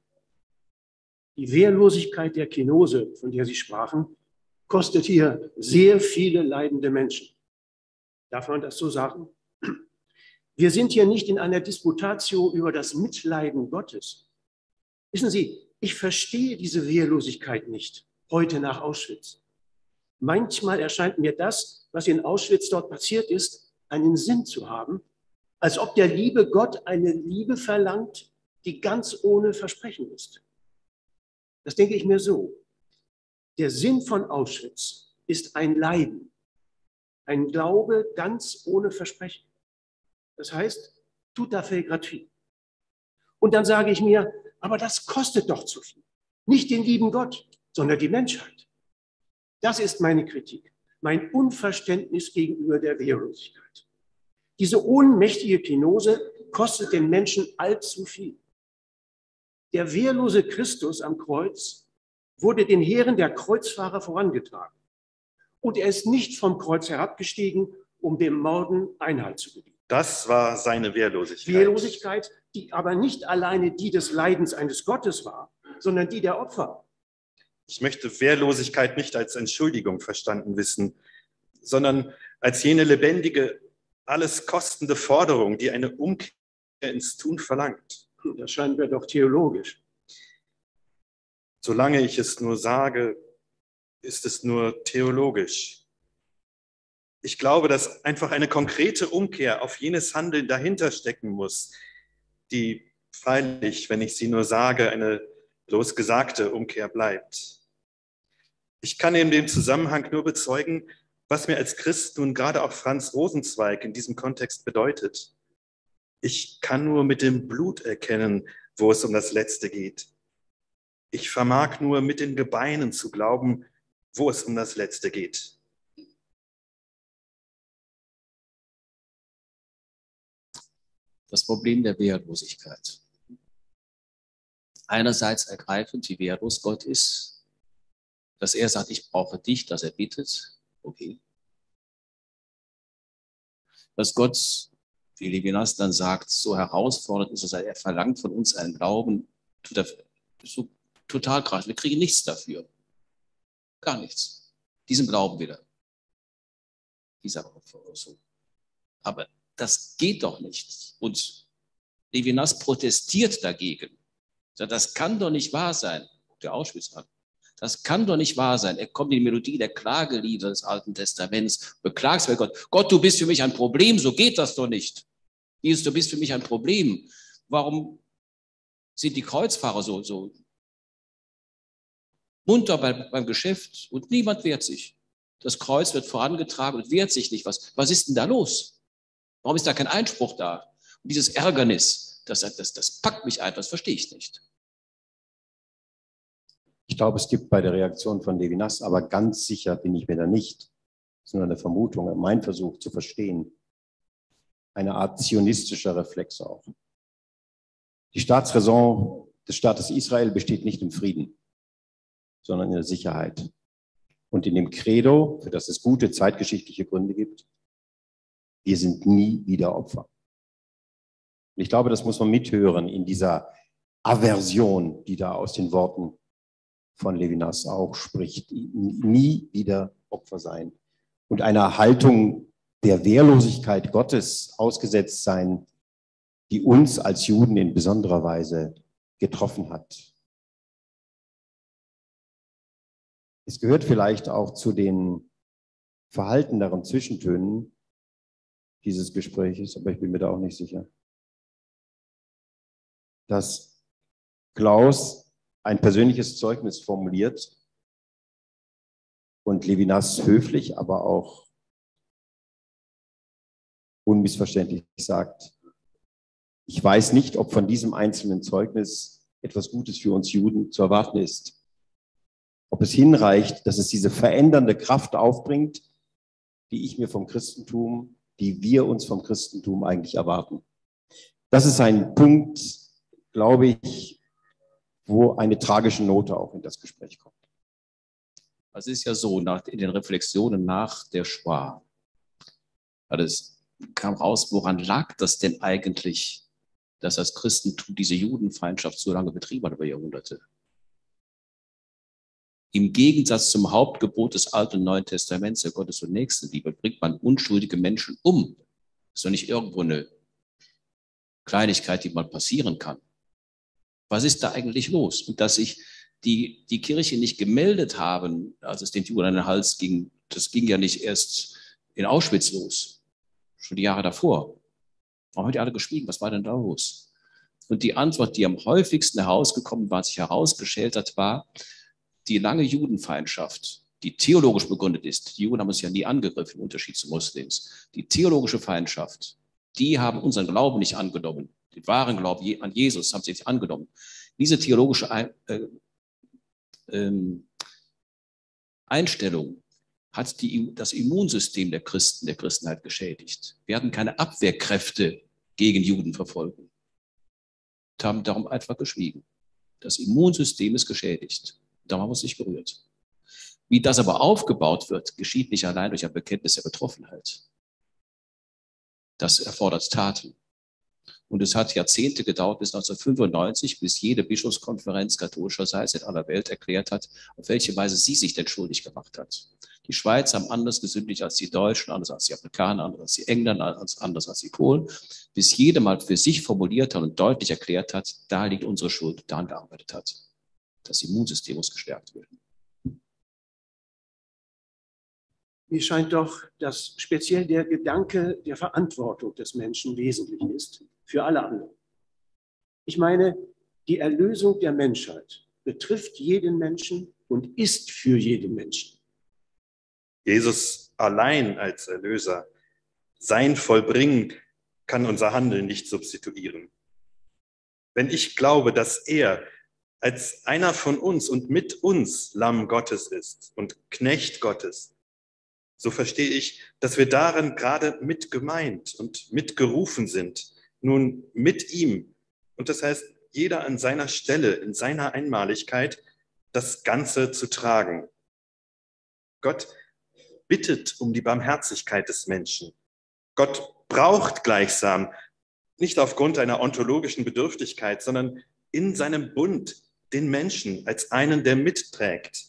Die Wehrlosigkeit der Kenose, von der Sie sprachen, kostet hier sehr viele leidende Menschen. Darf man das so sagen? Wir sind hier nicht in einer Disputatio über das Mitleiden Gottes. Wissen Sie, ich verstehe diese Wehrlosigkeit nicht, heute nach Auschwitz. Manchmal erscheint mir das, was in Auschwitz dort passiert ist, einen Sinn zu haben, als ob der liebe Gott eine Liebe verlangt, die ganz ohne Versprechen ist. Das denke ich mir so. Der Sinn von Auschwitz ist ein Leiden, ein Glaube ganz ohne Versprechen. Das heißt, tout à fait gratuit. Und dann sage ich mir, aber das kostet doch zu viel. Nicht den lieben Gott, sondern die Menschheit. Das ist meine Kritik, mein Unverständnis gegenüber der Wehrlosigkeit. Diese ohnmächtige Kenose kostet den Menschen allzu viel. Der wehrlose Christus am Kreuz wurde den Heeren der Kreuzfahrer vorangetragen. Und er ist nicht vom Kreuz herabgestiegen, um dem Morden Einhalt zu gebieten. Das war seine Wehrlosigkeit. Wehrlosigkeit, die aber nicht alleine die des Leidens eines Gottes war, sondern die der Opfer. Ich möchte Wehrlosigkeit nicht als Entschuldigung verstanden wissen, sondern als jene lebendige, alles kostende Forderung, die eine Umkehr ins Tun verlangt. Das scheint mir doch theologisch. Solange ich es nur sage, ist es nur theologisch. Ich glaube, dass einfach eine konkrete Umkehr auf jenes Handeln dahinter stecken muss, die freilich, wenn ich sie nur sage, eine bloß gesagte Umkehr bleibt. Ich kann in dem Zusammenhang nur bezeugen, was mir als Christ nun gerade auch Franz Rosenzweig in diesem Kontext bedeutet. Ich kann nur mit dem Blut erkennen, wo es um das Letzte geht. Ich vermag nur mit den Gebeinen zu glauben, wo es um das Letzte geht. Das Problem der Wehrlosigkeit. Einerseits ergreifend, wie wehrlos Gott ist, dass er sagt, ich brauche dich, dass er bittet, okay. Dass Gott, wie Levinas dann sagt, so herausfordernd ist, dass er verlangt von uns einen Glauben, so total krass. Wir kriegen nichts dafür. Gar nichts. Diesen Glauben wieder. Dieser so. Aber das geht doch nicht. Und Levinas protestiert dagegen. Das kann doch nicht wahr sein. Der Auschwitz an. Das kann doch nicht wahr sein. Er kommt in die Melodie der Klagelieder des Alten Testaments, beklagst bei Gott. Gott, du bist für mich ein Problem, so geht das doch nicht. Jesus, du bist für mich ein Problem. Warum sind die Kreuzfahrer so munter beim Geschäft und niemand wehrt sich? Das Kreuz wird vorangetragen und wehrt sich nicht. Was ist denn da los? Warum ist da kein Einspruch da? Und dieses Ärgernis, das packt mich ein, das verstehe ich nicht. Ich glaube, es gibt bei der Reaktion von Levinas, aber ganz sicher bin ich mir da nicht, sondern eine Vermutung, mein Versuch zu verstehen, eine Art zionistischer Reflex auch. Die Staatsräson des Staates Israel besteht nicht im Frieden, sondern in der Sicherheit. Und in dem Credo, für das es gute zeitgeschichtliche Gründe gibt, wir sind nie wieder Opfer. Und ich glaube, das muss man mithören in dieser Aversion, die da aus den Worten von Levinas auch spricht. Nie wieder Opfer sein. Und einer Haltung der Wehrlosigkeit Gottes ausgesetzt sein, die uns als Juden in besonderer Weise getroffen hat. Es gehört vielleicht auch zu den verhalteneren Zwischentönen dieses Gespräches, aber ich bin mir da auch nicht sicher, dass Klaus ein persönliches Zeugnis formuliert und Levinas höflich, aber auch unmissverständlich sagt, ich weiß nicht, ob von diesem einzelnen Zeugnis etwas Gutes für uns Juden zu erwarten ist. Ob es hinreicht, dass es diese verändernde Kraft aufbringt, die ich mir vom Christentum, die wir uns vom Christentum eigentlich erwarten. Das ist ein Punkt, glaube ich, wo eine tragische Note auch in das Gespräch kommt. Es ist ja so, in den Reflexionen nach der Shoah, es kam raus, woran lag das denn eigentlich, dass das Christentum diese Judenfeindschaft so lange betrieben hat über Jahrhunderte? Im Gegensatz zum Hauptgebot des Alten und Neuen Testaments, der Gottes- und Nächstenliebe, bringt man unschuldige Menschen um. Das ist doch nicht irgendwo eine Kleinigkeit, die mal passieren kann. Was ist da eigentlich los? Und dass sich die Kirche nicht gemeldet haben, als es den Juden an den Hals ging, das ging ja nicht erst in Auschwitz los, schon die Jahre davor. Warum haben die alle geschwiegen? Was war denn da los? Und die Antwort, die am häufigsten herausgekommen war, sich herausgestellt hat, war, die lange Judenfeindschaft, die theologisch begründet ist, die Juden haben uns ja nie angegriffen, im Unterschied zu Muslims, die theologische Feindschaft, die haben unseren Glauben nicht angenommen, den wahren Glauben an Jesus haben sie nicht angenommen. Diese theologische Einstellung hat das Immunsystem der Christenheit geschädigt. Wir hatten keine Abwehrkräfte gegen Judenverfolgung und haben darum einfach geschwiegen. Das Immunsystem ist geschädigt. Darum haben wir uns nicht berührt. Wie das aber aufgebaut wird, geschieht nicht allein durch ein Bekenntnis der Betroffenheit. Das erfordert Taten. Und es hat Jahrzehnte gedauert, bis 1995, bis jede Bischofskonferenz katholischerseits in aller Welt erklärt hat, auf welche Weise sie sich denn schuldig gemacht hat. Die Schweiz haben anders gesündigt als die Deutschen, anders als die Afrikaner, anders als die Engländer, anders als die Polen, bis jede mal für sich formuliert hat und deutlich erklärt hat, da liegt unsere Schuld, daran gearbeitet hat. Das Immunsystem muss gestärkt werden. Mir scheint doch, dass speziell der Gedanke der Verantwortung des Menschen wesentlich ist für alle anderen. Ich meine, die Erlösung der Menschheit betrifft jeden Menschen und ist für jeden Menschen. Jesus allein als Erlöser, sein Vollbringen kann unser Handeln nicht substituieren. Wenn ich glaube, dass er als einer von uns und mit uns Lamm Gottes ist und Knecht Gottes, so verstehe ich, dass wir darin gerade mit gemeint und mitgerufen sind, nun mit ihm. Und das heißt, jeder an seiner Stelle, in seiner Einmaligkeit, das Ganze zu tragen. Gott bittet um die Barmherzigkeit des Menschen. Gott braucht gleichsam, nicht aufgrund einer ontologischen Bedürftigkeit, sondern in seinem Bund den Menschen als einen, der mitträgt.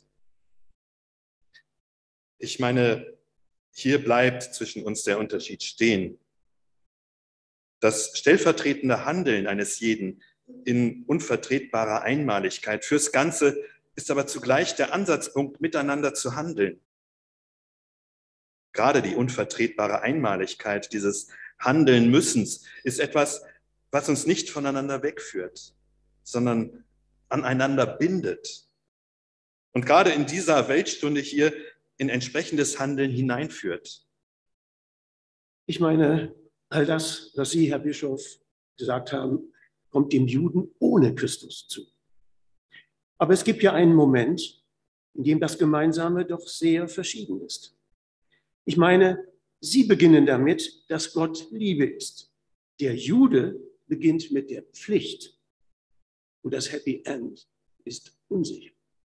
Ich meine, hier bleibt zwischen uns der Unterschied stehen. Das stellvertretende Handeln eines jeden in unvertretbarer Einmaligkeit fürs Ganze ist aber zugleich der Ansatzpunkt, miteinander zu handeln. Gerade die unvertretbare Einmaligkeit dieses Handeln-Müssens ist etwas, was uns nicht voneinander wegführt, sondern aneinander bindet. Und gerade in dieser Weltstunde hier in entsprechendes Handeln hineinführt. Ich meine, all das, was Sie, Herr Bischof, gesagt haben, kommt dem Juden ohne Christus zu. Aber es gibt ja einen Moment, in dem das Gemeinsame doch sehr verschieden ist. Ich meine, Sie beginnen damit, dass Gott Liebe ist. Der Jude beginnt mit der Pflicht. Und das Happy End ist unsicher.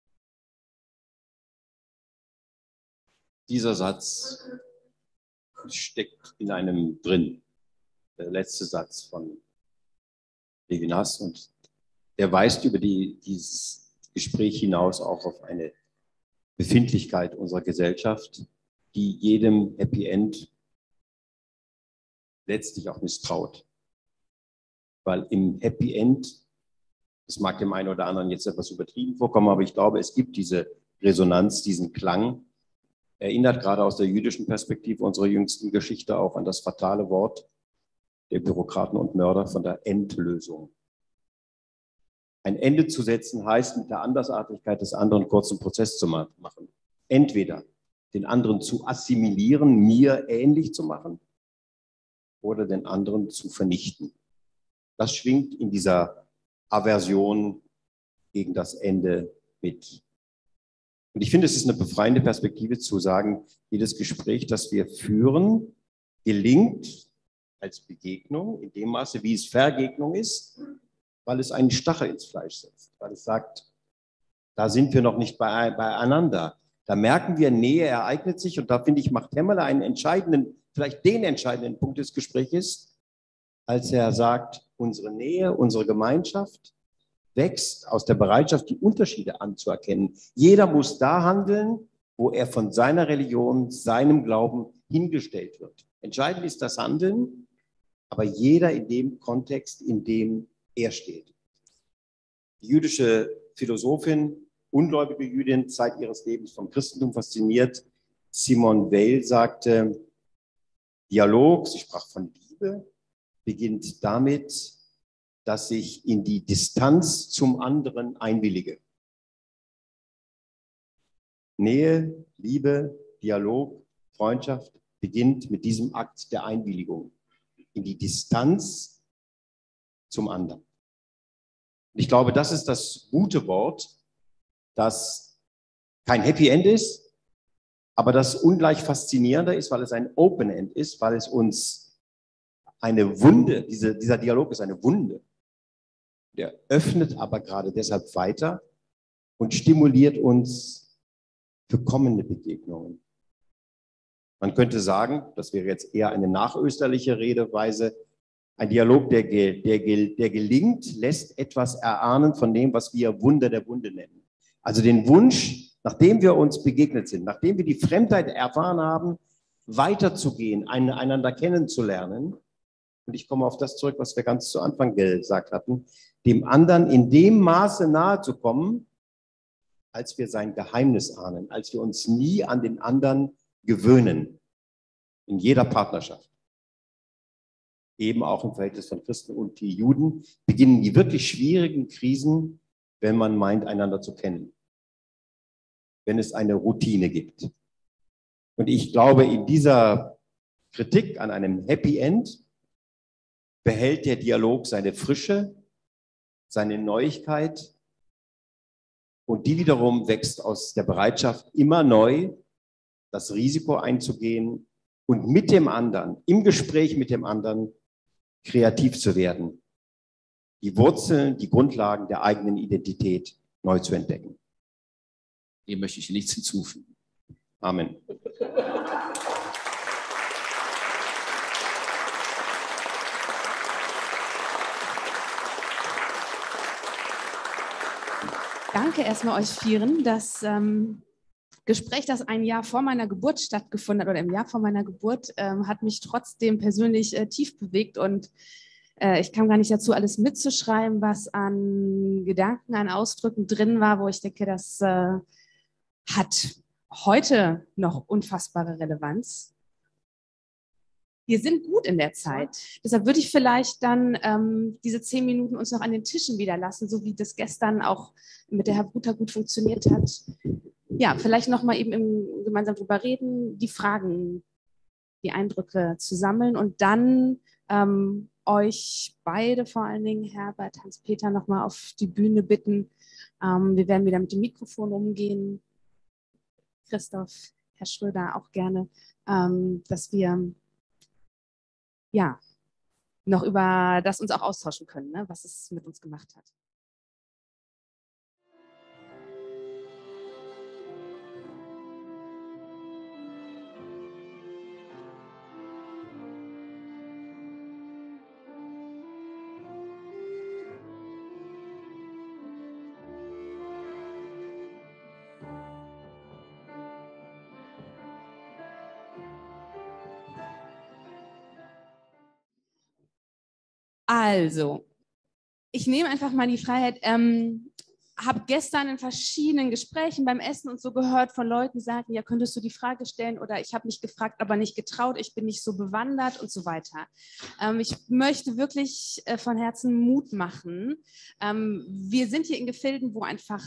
Dieser Satz steckt in einem drin. Der letzte Satz von Levinas. Und der weist über dieses Gespräch hinaus auch auf eine Befindlichkeit unserer Gesellschaft, die jedem Happy End letztlich auch misstraut. Weil im Happy End, das mag dem einen oder anderen jetzt etwas übertrieben vorkommen, aber ich glaube, es gibt diese Resonanz, diesen Klang. Erinnert gerade aus der jüdischen Perspektive unserer jüngsten Geschichte auch an das fatale Wort der Bürokraten und Mörder von der Endlösung. Ein Ende zu setzen heißt, mit der Andersartigkeit des anderen kurzen Prozess zu machen. Entweder den anderen zu assimilieren, mir ähnlich zu machen, oder den anderen zu vernichten. Das schwingt in dieser Aversion gegen das Ende mit. Und ich finde, es ist eine befreiende Perspektive zu sagen, jedes Gespräch, das wir führen, gelingt als Begegnung in dem Maße, wie es Vergegnung ist, weil es einen Stachel ins Fleisch setzt, weil es sagt, da sind wir noch nicht beieinander. Da merken wir, Nähe ereignet sich und da finde ich, macht Hämmerle einen entscheidenden, vielleicht den entscheidenden Punkt des Gesprächs, als er sagt, unsere Nähe, unsere Gemeinschaft wächst aus der Bereitschaft, die Unterschiede anzuerkennen. Jeder muss da handeln, wo er von seiner Religion, seinem Glauben hingestellt wird. Entscheidend ist das Handeln, aber jeder in dem Kontext, in dem er steht. Die jüdische Philosophin, ungläubige Jüdin, Zeit ihres Lebens vom Christentum fasziniert, Simone Weil sagte, Dialog, sie sprach von Liebe, beginnt damit, dass ich in die Distanz zum anderen einwillige. Nähe, Liebe, Dialog, Freundschaft beginnt mit diesem Akt der Einwilligung in die Distanz zum anderen. Und ich glaube, das ist das gute Wort, das kein Happy End ist, aber das ungleich faszinierender ist, weil es ein Open End ist, weil es uns eine Wunde, dieser Dialog ist eine Wunde. Der öffnet aber gerade deshalb weiter und stimuliert uns für kommende Begegnungen. Man könnte sagen, das wäre jetzt eher eine nachösterliche Redeweise, ein Dialog, der gelingt, lässt etwas erahnen von dem, was wir Wunder der Wunde nennen. Also den Wunsch, nachdem wir uns begegnet sind, nachdem wir die Fremdheit erfahren haben, weiterzugehen, einander kennenzulernen. Und ich komme auf das zurück, was wir ganz zu Anfang gesagt hatten, dem anderen in dem Maße nahe zu kommen, als wir sein Geheimnis ahnen, als wir uns nie an den anderen gewöhnen, in jeder Partnerschaft. Eben auch im Verhältnis von Christen und die Juden beginnen die wirklich schwierigen Krisen, wenn man meint, einander zu kennen. Wenn es eine Routine gibt. Und ich glaube, in dieser Kritik an einem Happy End behält der Dialog seine Frische, seine Neuigkeit und die wiederum wächst aus der Bereitschaft, immer neu das Risiko einzugehen und mit dem anderen, im Gespräch mit dem anderen, kreativ zu werden, die Wurzeln, die Grundlagen der eigenen Identität neu zu entdecken. Dem möchte ich nichts hinzufügen. Amen. Danke erstmal euch Vieren. Das Gespräch, das ein Jahr vor meiner Geburt stattgefunden hat oder im Jahr vor meiner Geburt, hat mich trotzdem persönlich tief bewegt und ich kam gar nicht dazu, alles mitzuschreiben, was an Gedanken, an Ausdrücken drin war, wo ich denke, das hat heute noch unfassbare Relevanz. Wir sind gut in der Zeit. Deshalb würde ich vielleicht dann diese 10 Minuten uns noch an den Tischen wieder lassen, so wie das gestern auch mit der Herr Bruter gut funktioniert hat. Ja, vielleicht nochmal eben gemeinsam drüber reden, die Fragen, die Eindrücke zu sammeln und dann euch beide, vor allen Dingen Herbert, Hans-Peter, nochmal auf die Bühne bitten. Wir werden wieder mit dem Mikrofon umgehen. Christoph, Herr Schröder auch gerne, dass wir ja noch über das uns auch austauschen können, ne, was es mit uns gemacht hat. Also, ich nehme einfach mal die Freiheit, habe gestern in verschiedenen Gesprächen beim Essen und so gehört von Leuten, die sagten, ja, könntest du die Frage stellen oder ich habe mich gefragt, aber nicht getraut, ich bin nicht so bewandert und so weiter. Ich möchte wirklich von Herzen Mut machen. Wir sind hier in Gefilden, wo einfach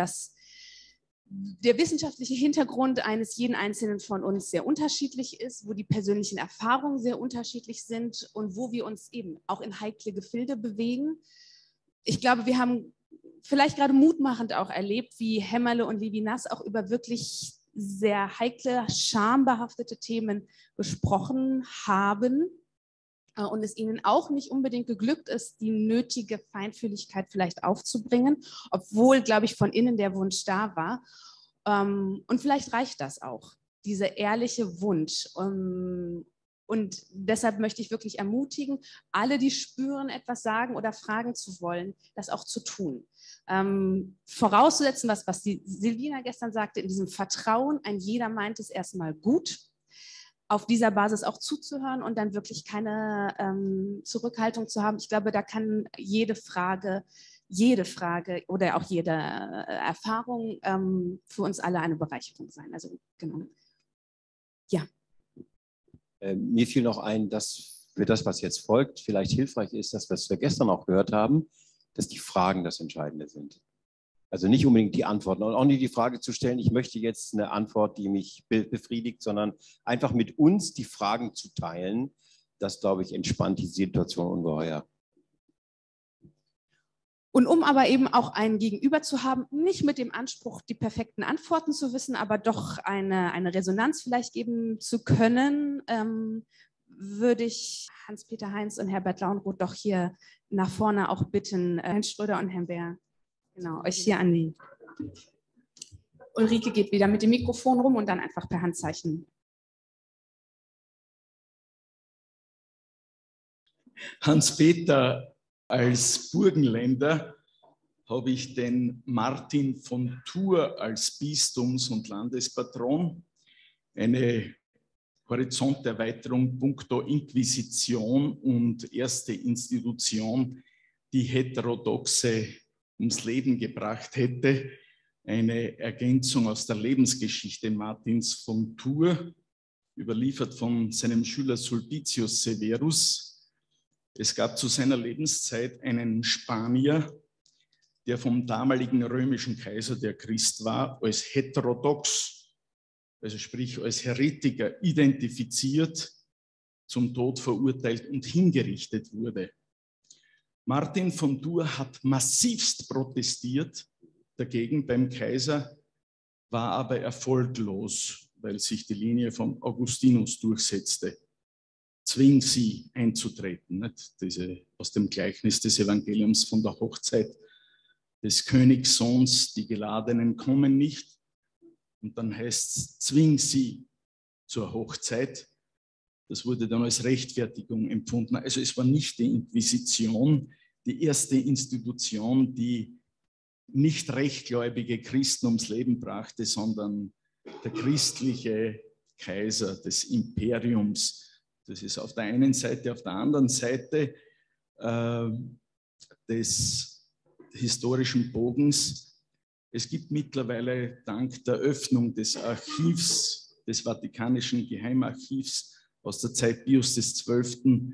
der wissenschaftliche Hintergrund eines jeden Einzelnen von uns sehr unterschiedlich ist, wo die persönlichen Erfahrungen sehr unterschiedlich sind und wo wir uns eben auch in heikle Gefilde bewegen. Ich glaube, wir haben vielleicht gerade mutmachend auch erlebt, wie Hämmerle und Levinas auch über wirklich sehr heikle, schambehaftete Themen gesprochen haben und es ihnen auch nicht unbedingt geglückt ist, die nötige Feinfühligkeit vielleicht aufzubringen, obwohl, glaube ich, von innen der Wunsch da war. Und vielleicht reicht das auch, dieser ehrliche Wunsch. Und deshalb möchte ich wirklich ermutigen, alle, die spüren, etwas sagen oder fragen zu wollen, das auch zu tun. Vorauszusetzen, was die Silvina gestern sagte, in diesem Vertrauen, ein jeder meint es erstmal gut, auf dieser Basis auch zuzuhören und dann wirklich keine Zurückhaltung zu haben. Ich glaube, da kann jede Frage oder auch jede Erfahrung für uns alle eine Bereicherung sein. Also genau. Ja. Mir fiel noch ein, dass für das, was jetzt folgt, vielleicht hilfreich ist, dass was wir gestern auch gehört haben, dass die Fragen das Entscheidende sind. Also nicht unbedingt die Antworten und auch nicht die Frage zu stellen, ich möchte jetzt eine Antwort, die mich befriedigt, sondern einfach mit uns die Fragen zu teilen. Das, glaube ich, entspannt die Situation ungeheuer. Und um aber eben auch ein Gegenüber zu haben, nicht mit dem Anspruch, die perfekten Antworten zu wissen, aber doch eine Resonanz vielleicht geben zu können, würde ich Hans-Peter Heinz und Herbert Launroth doch hier nach vorne auch bitten, Herrn Schröder und Herrn Bär, genau, euch hier an die. Ulrike geht wieder mit dem Mikrofon rum und dann einfach per Handzeichen. Hans-Peter, als Burgenländer habe ich den Martin von Tours als Bistums- und Landespatron, eine Horizonterweiterung puncto Inquisition und erste Institution, die Heterodoxe ums Leben gebracht hätte. Eine Ergänzung aus der Lebensgeschichte Martins von Tours, überliefert von seinem Schüler Sulpicius Severus. Es gab zu seiner Lebenszeit einen Spanier, der vom damaligen römischen Kaiser, der Christ war, als heterodox, also sprich als Heretiker identifiziert, zum Tod verurteilt und hingerichtet wurde. Martin von Tours hat massivst protestiert dagegen beim Kaiser, war aber erfolglos, weil sich die Linie von Augustinus durchsetzte. zwing sie einzutreten. Nicht? Aus dem Gleichnis des Evangeliums von der Hochzeit des Königssohns, die Geladenen kommen nicht. Und dann heißt es, zwing sie zur Hochzeit. Das wurde dann als Rechtfertigung empfunden. Also es war nicht die Inquisition, die erste Institution, die nicht rechtgläubige Christen ums Leben brachte, sondern der christliche Kaiser des Imperiums. Das ist auf der einen Seite, auf der anderen Seite des historischen Bogens. Es gibt mittlerweile dank der Öffnung des Archivs, des Vatikanischen Geheimarchivs aus der Zeit Pius XII.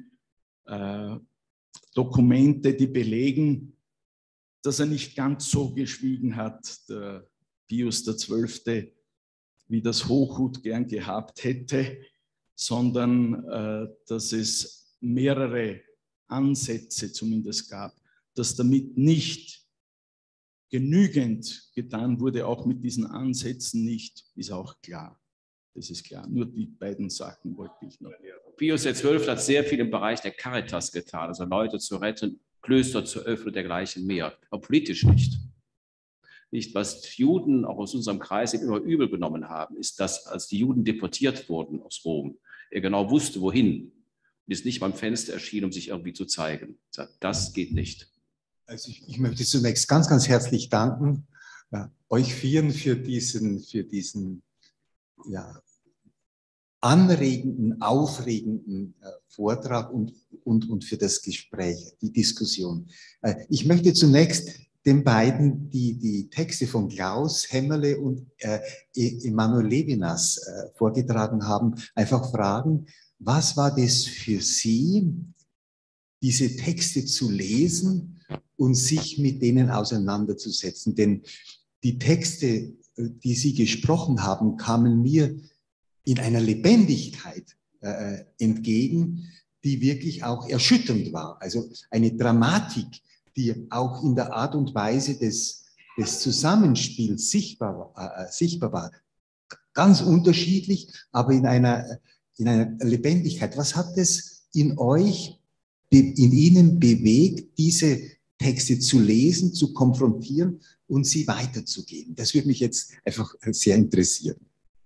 Dokumente, die belegen, dass er nicht ganz so geschwiegen hat, der Pius XII., wie das Hochhut gern gehabt hätte, sondern dass es mehrere Ansätze zumindest gab, dass damit nicht genügend getan wurde, auch mit diesen Ansätzen nicht, ist auch klar. Das ist klar. Nur die beiden Sachen wollte ich noch. Pius XII. Hat sehr viel im Bereich der Caritas getan, also Leute zu retten, Klöster zu öffnen und dergleichen mehr, aber politisch nicht. Nicht, was Juden auch aus unserem Kreis immer übel genommen haben, ist, dass als die Juden deportiert wurden aus Rom, er genau wusste, wohin, und ist nicht beim Fenster erschienen, um sich irgendwie zu zeigen. Das geht nicht. Also ich möchte zunächst ganz, ganz herzlich danken, euch vieren für diesen ja, anregenden, aufregenden Vortrag und für das Gespräch, die Diskussion. Ich möchte zunächst den beiden, die Texte von Klaus Hämmerle und Emanuel Levinas vorgetragen haben, einfach fragen, was war das für Sie, diese Texte zu lesen und sich mit denen auseinanderzusetzen? Denn die Texte, die Sie gesprochen haben, kamen mir in einer Lebendigkeit entgegen, die wirklich auch erschütternd war. Also eine Dramatik, die auch in der Art und Weise des Zusammenspiels sichtbar war. Ganz unterschiedlich, aber in einer Lebendigkeit. Was hat es in euch, in Ihnen bewegt, diese Texte zu lesen, zu konfrontieren und sie weiterzugeben? Das würde mich jetzt einfach sehr interessieren.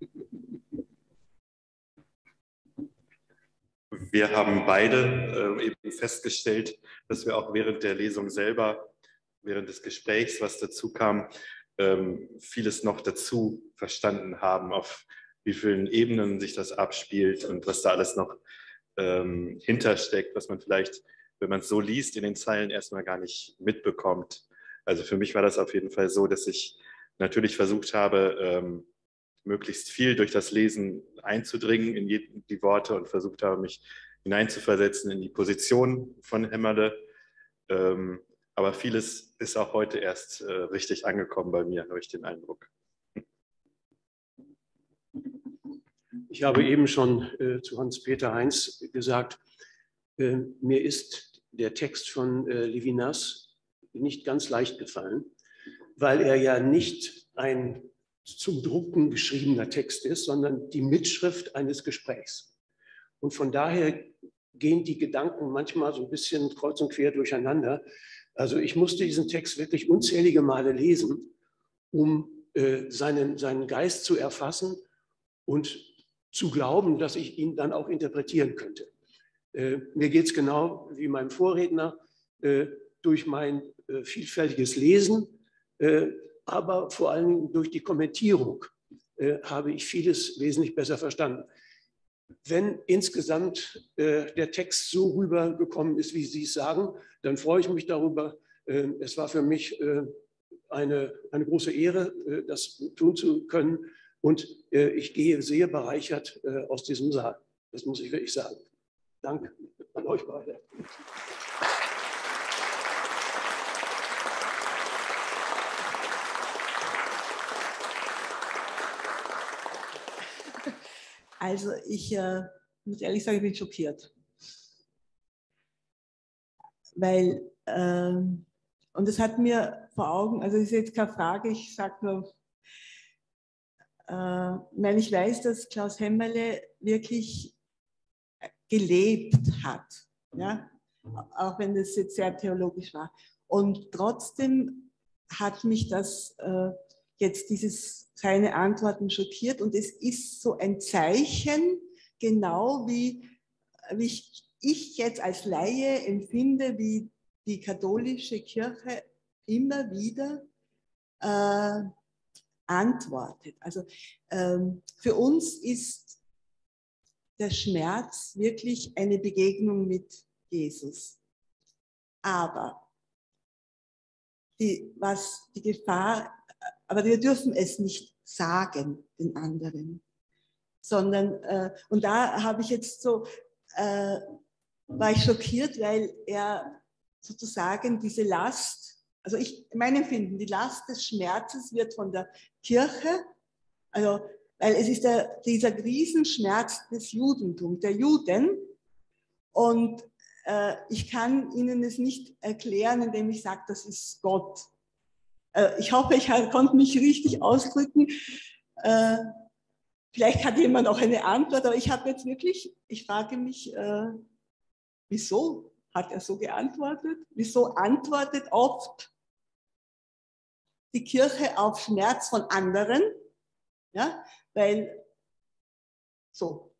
Wir haben beide eben festgestellt, dass wir auch während der Lesung selber, während des Gesprächs, was dazu kam, vieles noch dazu verstanden haben, auf wie vielen Ebenen sich das abspielt und was da alles noch hintersteckt, was man vielleicht, wenn man es so liest, in den Zeilen erstmal gar nicht mitbekommt. Also für mich war das auf jeden Fall so, dass ich natürlich versucht habe, möglichst viel durch das Lesen einzudringen in die Worte und versucht habe, mich hineinzuversetzen in die Position von Hämmerle. Aber vieles ist auch heute erst richtig angekommen bei mir, habe ich den Eindruck. Ich habe eben schon zu Hans-Peter Heinz gesagt, mir ist der Text von Levinas nicht ganz leicht gefallen, weil er ja nicht ein zum Drucken geschriebener Text ist, sondern die Mitschrift eines Gesprächs. Und von daher gehen die Gedanken manchmal so ein bisschen kreuz und quer durcheinander. Also ich musste diesen Text wirklich unzählige Male lesen, um seinen Geist zu erfassen und zu glauben, dass ich ihn dann auch interpretieren könnte. Mir geht es genau wie meinem Vorredner durch mein vielfältiges Lesen, aber vor allem durch die Kommentierung habe ich vieles wesentlich besser verstanden. Wenn insgesamt der Text so rübergekommen ist, wie Sie es sagen, dann freue ich mich darüber. Es war für mich eine große Ehre, das tun zu können. Und ich gehe sehr bereichert aus diesem Saal. Das muss ich wirklich sagen. Danke an euch beide. Also ich muss ehrlich sagen, ich bin schockiert. Weil, und das hat mir vor Augen, also das ist jetzt keine Frage, ich sage nur, weil ich weiß, dass Klaus Hämmerle wirklich gelebt hat. Ja? Auch wenn das jetzt sehr theologisch war. Und trotzdem hat mich das jetzt seine Antworten schockiert. Und es ist so ein Zeichen, genau wie ich jetzt als Laie empfinde, wie die katholische Kirche immer wieder antwortet. Also für uns ist der Schmerz wirklich eine Begegnung mit Jesus. Aber die Gefahr, aber wir dürfen es nicht sagen den anderen, sondern, und da habe ich jetzt so, war ich schockiert, weil er sozusagen diese Last, also mein Empfinden, die Last des Schmerzes wird von der Kirche, also, weil es ist dieser Riesenschmerz des Judentums, der Juden, und ich kann Ihnen es nicht erklären, indem ich sage, das ist Gott. Ich hoffe, ich konnte mich richtig ausdrücken. Vielleicht hat jemand auch eine Antwort, aber ich frage mich, wieso hat er so geantwortet? Wieso antwortet oft die Kirche auf Schmerz von anderen? Ja, weil so.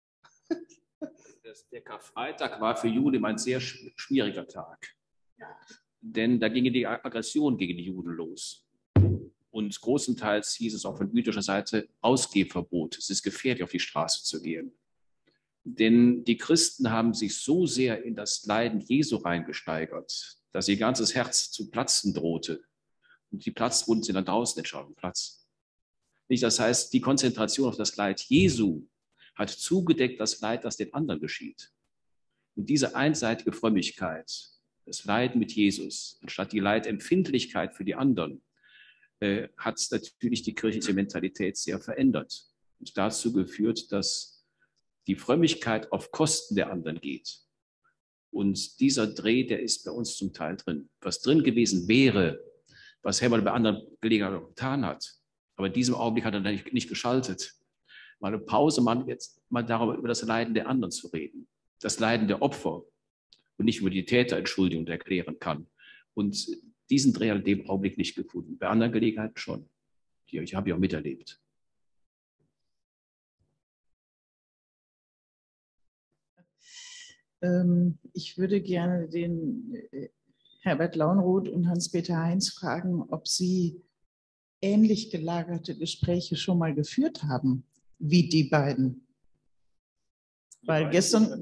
Der Karfreitag war für Juden ein sehr schwieriger Tag. Ja. Denn da ging die Aggression gegen die Juden los. Und großenteils hieß es auch von jüdischer Seite Ausgehverbot. Es ist gefährlich, auf die Straße zu gehen. Denn die Christen haben sich so sehr in das Leiden Jesu reingesteigert, dass ihr ganzes Herz zu platzen drohte. Und die Platzwunden sind dann draußen nicht auf dem Platz. Nicht, das heißt, die Konzentration auf das Leid Jesu hat zugedeckt das Leid, das den anderen geschieht. Und diese einseitige Frömmigkeit, das Leiden mit Jesus, anstatt die Leidempfindlichkeit für die anderen, hat natürlich die kirchliche Mentalität sehr verändert und dazu geführt, dass die Frömmigkeit auf Kosten der anderen geht. Und dieser Dreh, der ist bei uns zum Teil drin. Was drin gewesen wäre, was Hämmerle bei anderen Gelegenheiten getan hat, aber in diesem Augenblick hat er nicht geschaltet. Mal eine Pause, jetzt mal darüber, über das Leiden der anderen zu reden. Das Leiden der Opfer und nicht über die Täterentschuldigung erklären kann. Und diesen Dreh hat in dem Augenblick nicht gefunden. Bei anderen Gelegenheiten schon. Die habe ich auch miterlebt. Ich würde gerne den Herbert Launroth und Hans-Peter Heinz fragen, ob Sie ähnlich gelagerte Gespräche schon mal geführt haben wie die beiden. Weil gestern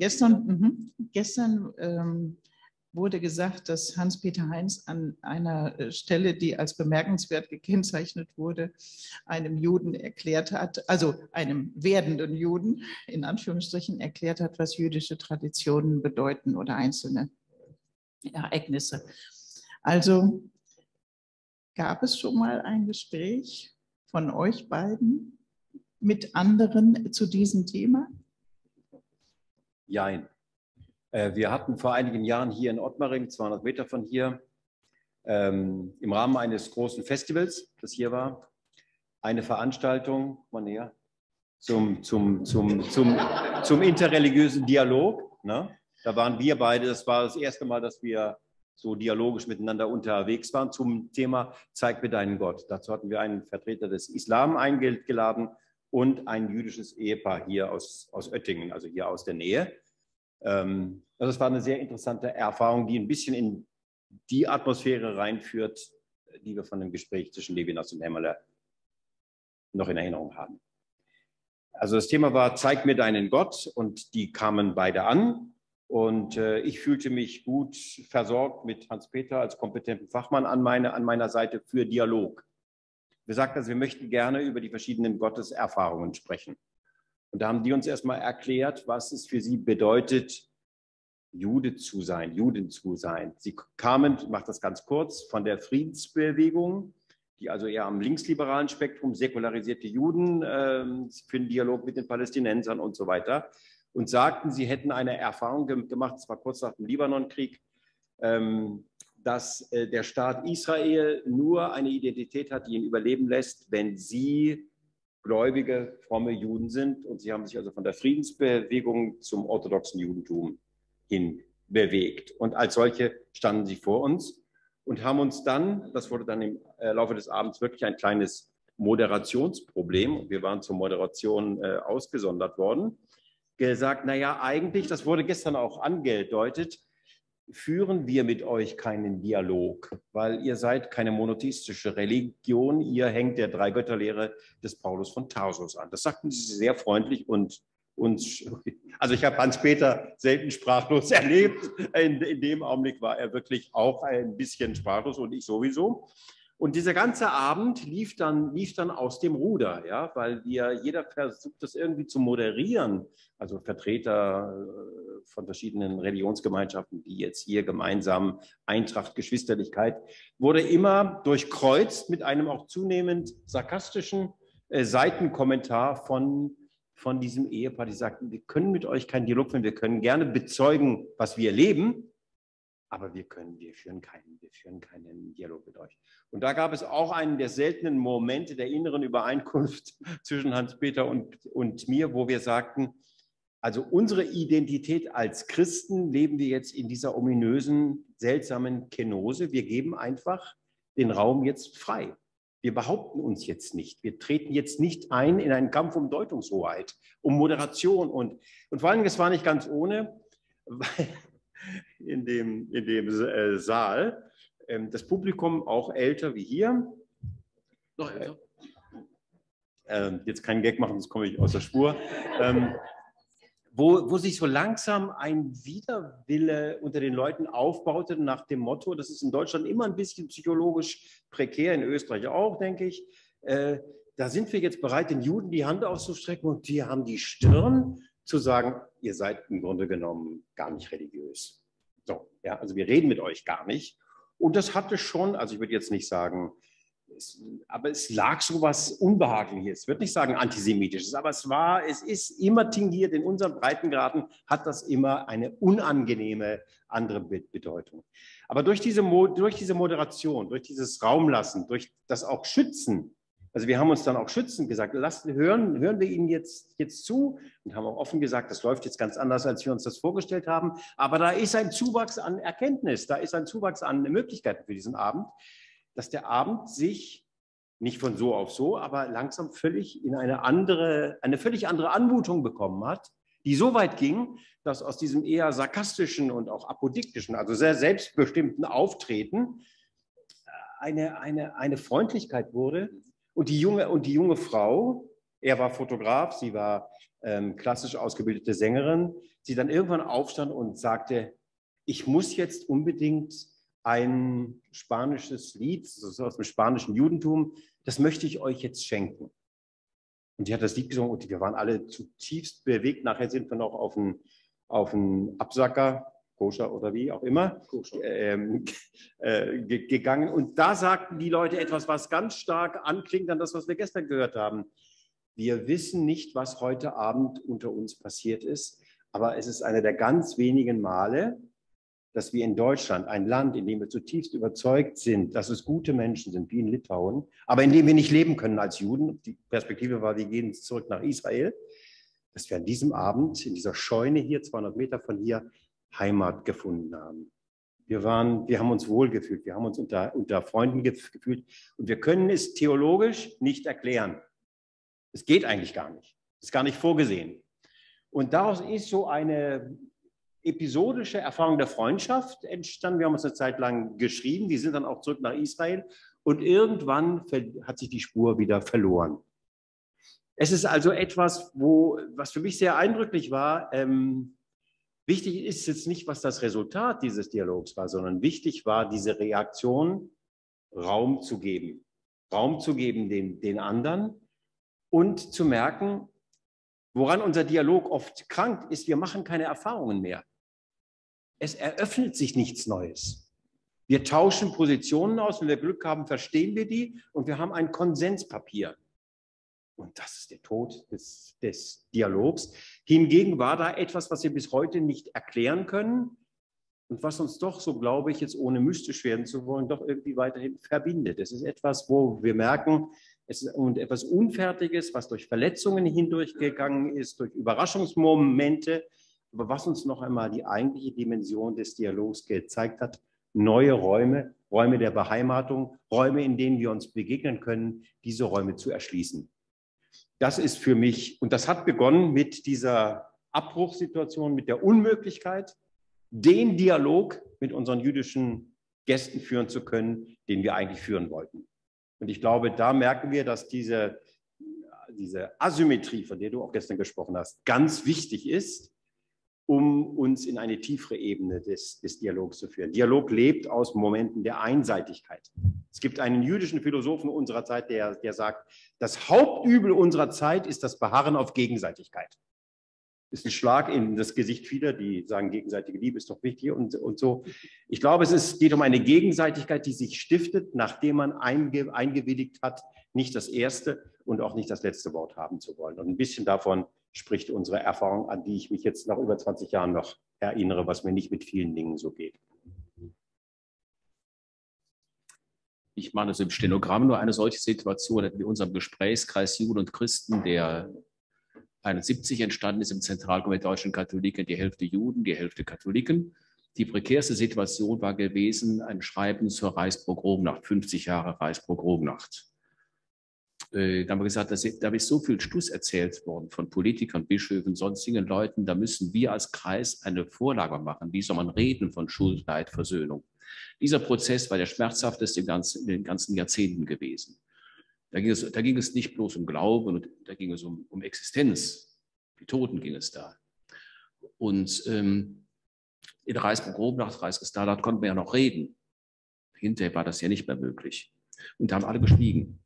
wurde gesagt, dass Hans-Peter Heinz an einer Stelle, die als bemerkenswert gekennzeichnet wurde, einem Juden erklärt hat, also einem werdenden Juden, in Anführungsstrichen, erklärt hat, was jüdische Traditionen bedeuten oder einzelne Ereignisse. Also gab es schon mal ein Gespräch von euch beiden mit anderen zu diesem Thema? Jein. Wir hatten vor einigen Jahren hier in Ottmaring, 200 Meter von hier, im Rahmen eines großen Festivals, das hier war, eine Veranstaltung zum interreligiösen Dialog. Ne? Da waren wir beide, das war das erste Mal, dass wir so dialogisch miteinander unterwegs waren zum Thema Zeig mir deinen Gott. Dazu hatten wir einen Vertreter des Islam eingeladen und ein jüdisches Ehepaar hier aus Oettingen, also hier aus der Nähe. Also es war eine sehr interessante Erfahrung, die ein bisschen in die Atmosphäre reinführt, die wir von dem Gespräch zwischen Levinas und Hämmerle noch in Erinnerung haben. Also das Thema war Zeig mir deinen Gott, und die kamen beide an. Und ich fühlte mich gut versorgt mit Hans-Peter als kompetenten Fachmann an meiner Seite für Dialog. Wir sagten also, wir möchten gerne über die verschiedenen Gotteserfahrungen sprechen. Und da haben die uns erstmal erklärt, was es für sie bedeutet, Jude zu sein, Juden zu sein. Sie kamen, ich mache das ganz kurz, von der Friedensbewegung, die also eher am linksliberalen Spektrum säkularisierte Juden für den Dialog mit den Palästinensern und so weiter, und sagten, sie hätten eine Erfahrung gemacht, das war kurz nach dem Libanonkrieg, dass der Staat Israel nur eine Identität hat, die ihn überleben lässt, wenn sie gläubige, fromme Juden sind und sie haben sich also von der Friedensbewegung zum orthodoxen Judentum hin bewegt. Und als solche standen sie vor uns und haben uns dann, das wurde dann im Laufe des Abends wirklich ein kleines Moderationsproblem, wir waren zur Moderation ausgesondert worden, gesagt, naja, eigentlich, das wurde gestern auch angedeutet, führen wir mit euch keinen Dialog, weil ihr seid keine monotheistische Religion, ihr hängt der Dreigötterlehre des Paulus von Tarsus an. Das sagten sie sehr freundlich und uns, also ich habe Hans-Peter selten sprachlos erlebt, in dem Augenblick war er wirklich auch ein bisschen sprachlos und ich sowieso. Und dieser ganze Abend lief dann aus dem Ruder, ja, weil jeder versucht, das irgendwie zu moderieren. Also Vertreter von verschiedenen Religionsgemeinschaften, die jetzt hier gemeinsam Eintracht, Geschwisterlichkeit, wurde immer durchkreuzt mit einem auch zunehmend sarkastischen Seitenkommentar von diesem Ehepaar, die sagten, wir können mit euch keinen Dialog führen, wir können gerne bezeugen, was wir leben, aber wir führen keinen Dialog mit euch. Und da gab es auch einen der seltenen Momente der inneren Übereinkunft zwischen Hans-Peter und mir, wo wir sagten, also unsere Identität als Christen leben wir jetzt in dieser ominösen, seltsamen Kenose. Wir geben einfach den Raum jetzt frei. Wir behaupten uns jetzt nicht. Wir treten jetzt nicht ein in einen Kampf um Deutungshoheit, um Moderation. Und vor allem, es war nicht ganz ohne, weil in dem Saal das Publikum auch älter wie hier. Noch älter. Jetzt keinen Gag machen, sonst komme ich aus der Spur. Wo sich so langsam ein Widerwille unter den Leuten aufbaute nach dem Motto, das ist in Deutschland immer ein bisschen psychologisch prekär, in Österreich auch, denke ich, da sind wir jetzt bereit, den Juden die Hand auszustrecken und die haben die Stirn zu sagen, ihr seid im Grunde genommen gar nicht religiös. So, ja, also wir reden mit euch gar nicht. Und das hatte schon, also ich würde jetzt nicht sagen, aber es lag so was Unbehagliches. Ich würde nicht sagen Antisemitisches, aber es ist immer tingiert, in unseren Breitengraden hat das immer eine unangenehme andere Bedeutung. Aber durch diese Moderation, durch dieses Raumlassen, durch das auch Schützen, also wir haben uns dann auch schützend gesagt, hören wir Ihnen jetzt zu und haben auch offen gesagt, das läuft jetzt ganz anders, als wir uns das vorgestellt haben. Aber da ist ein Zuwachs an Erkenntnis, da ist ein Zuwachs an Möglichkeiten für diesen Abend, dass der Abend sich nicht von so auf so, aber langsam völlig in eine völlig andere Anmutung bekommen hat, die so weit ging, dass aus diesem eher sarkastischen und auch apodiktischen, also sehr selbstbestimmten Auftreten eine Freundlichkeit wurde. Und die junge Frau, er war Fotograf, sie war klassisch ausgebildete Sängerin, sie dann irgendwann aufstand und sagte, ich muss jetzt unbedingt ein spanisches Lied, so aus dem spanischen Judentum, das möchte ich euch jetzt schenken. Und die hat das Lied gesungen und wir waren alle zutiefst bewegt. Nachher sind wir noch auf einen Absacker, Koscher oder wie auch immer, gegangen. Und da sagten die Leute etwas, was ganz stark anklingt an das, was wir gestern gehört haben. Wir wissen nicht, was heute Abend unter uns passiert ist, aber es ist einer der ganz wenigen Male, dass wir in Deutschland, ein Land, in dem wir zutiefst überzeugt sind, dass es gute Menschen sind, wie in Litauen, aber in dem wir nicht leben können als Juden. Die Perspektive war, wir gehen zurück nach Israel, dass wir an diesem Abend in dieser Scheune hier, 200 Meter von hier, Heimat gefunden haben. Wir haben uns wohlgefühlt, wir haben uns unter Freunden gefühlt und wir können es theologisch nicht erklären. Es geht eigentlich gar nicht. Es ist gar nicht vorgesehen. Und daraus ist so eine episodische Erfahrung der Freundschaft entstanden. Wir haben uns eine Zeit lang geschrieben, die sind dann auch zurück nach Israel und irgendwann hat sich die Spur wieder verloren. Es ist also etwas, was für mich sehr eindrücklich war. Wichtig ist jetzt nicht, was das Resultat dieses Dialogs war, sondern wichtig war diese Reaktion, Raum zu geben den anderen und zu merken, woran unser Dialog oft krankt, ist, wir machen keine Erfahrungen mehr. Es eröffnet sich nichts Neues. Wir tauschen Positionen aus, wenn wir Glück haben, verstehen wir die und wir haben ein Konsenspapier. Und das ist der Tod des Dialogs. Hingegen war da etwas, was wir bis heute nicht erklären können und was uns doch, so glaube ich, jetzt ohne mystisch werden zu wollen, doch irgendwie weiterhin verbindet. Es ist etwas, wo wir merken, und etwas Unfertiges, was durch Verletzungen hindurchgegangen ist, durch Überraschungsmomente, aber was uns noch einmal die eigentliche Dimension des Dialogs gezeigt hat: neue Räume, Räume der Beheimatung, Räume, in denen wir uns begegnen können, diese Räume zu erschließen. Das ist für mich, und das hat begonnen mit dieser Abbruchssituation, mit der Unmöglichkeit, den Dialog mit unseren jüdischen Gästen führen zu können, den wir eigentlich führen wollten. Und ich glaube, da merken wir, dass diese Asymmetrie, von der du auch gestern gesprochen hast, ganz wichtig ist, um uns in eine tiefere Ebene des Dialogs zu führen. Dialog lebt aus Momenten der Einseitigkeit. Es gibt einen jüdischen Philosophen unserer Zeit, der sagt, das Hauptübel unserer Zeit ist das Beharren auf Gegenseitigkeit. Das ist ein Schlag in das Gesicht vieler, die sagen, gegenseitige Liebe ist doch wichtig und so. Ich glaube, geht um eine Gegenseitigkeit, die sich stiftet, nachdem man eingewilligt hat, nicht das erste und auch nicht das letzte Wort haben zu wollen. Und ein bisschen davon spricht unsere Erfahrung, an die ich mich jetzt nach über 20 Jahren noch erinnere, was mir nicht mit vielen Dingen so geht. Ich meine, also im Stenogramm nur eine solche Situation, in unserem Gesprächskreis Juden und Christen, der 1971 entstanden ist im Zentralkomitee der deutschen Katholiken, die Hälfte Juden, die Hälfte Katholiken. Die prekärste Situation war gewesen, ein Schreiben zur Reichspogromnacht, 50 Jahre Reichspogromnacht. Da haben wir gesagt, da ist so viel Stuss erzählt worden von Politikern, Bischöfen, sonstigen Leuten, da müssen wir als Kreis eine Vorlage machen. Wie soll man reden von Schuld, Leid, Versöhnung? Dieser Prozess war der schmerzhafteste in den ganzen Jahrzehnten gewesen. Da ging es nicht bloß um Glauben, und da ging es um Existenz. Die Toten ging es da. Und in der Reichspogromnacht, Reichskristallnacht konnten wir ja noch reden. Hinterher war das ja nicht mehr möglich. Und da haben alle geschwiegen.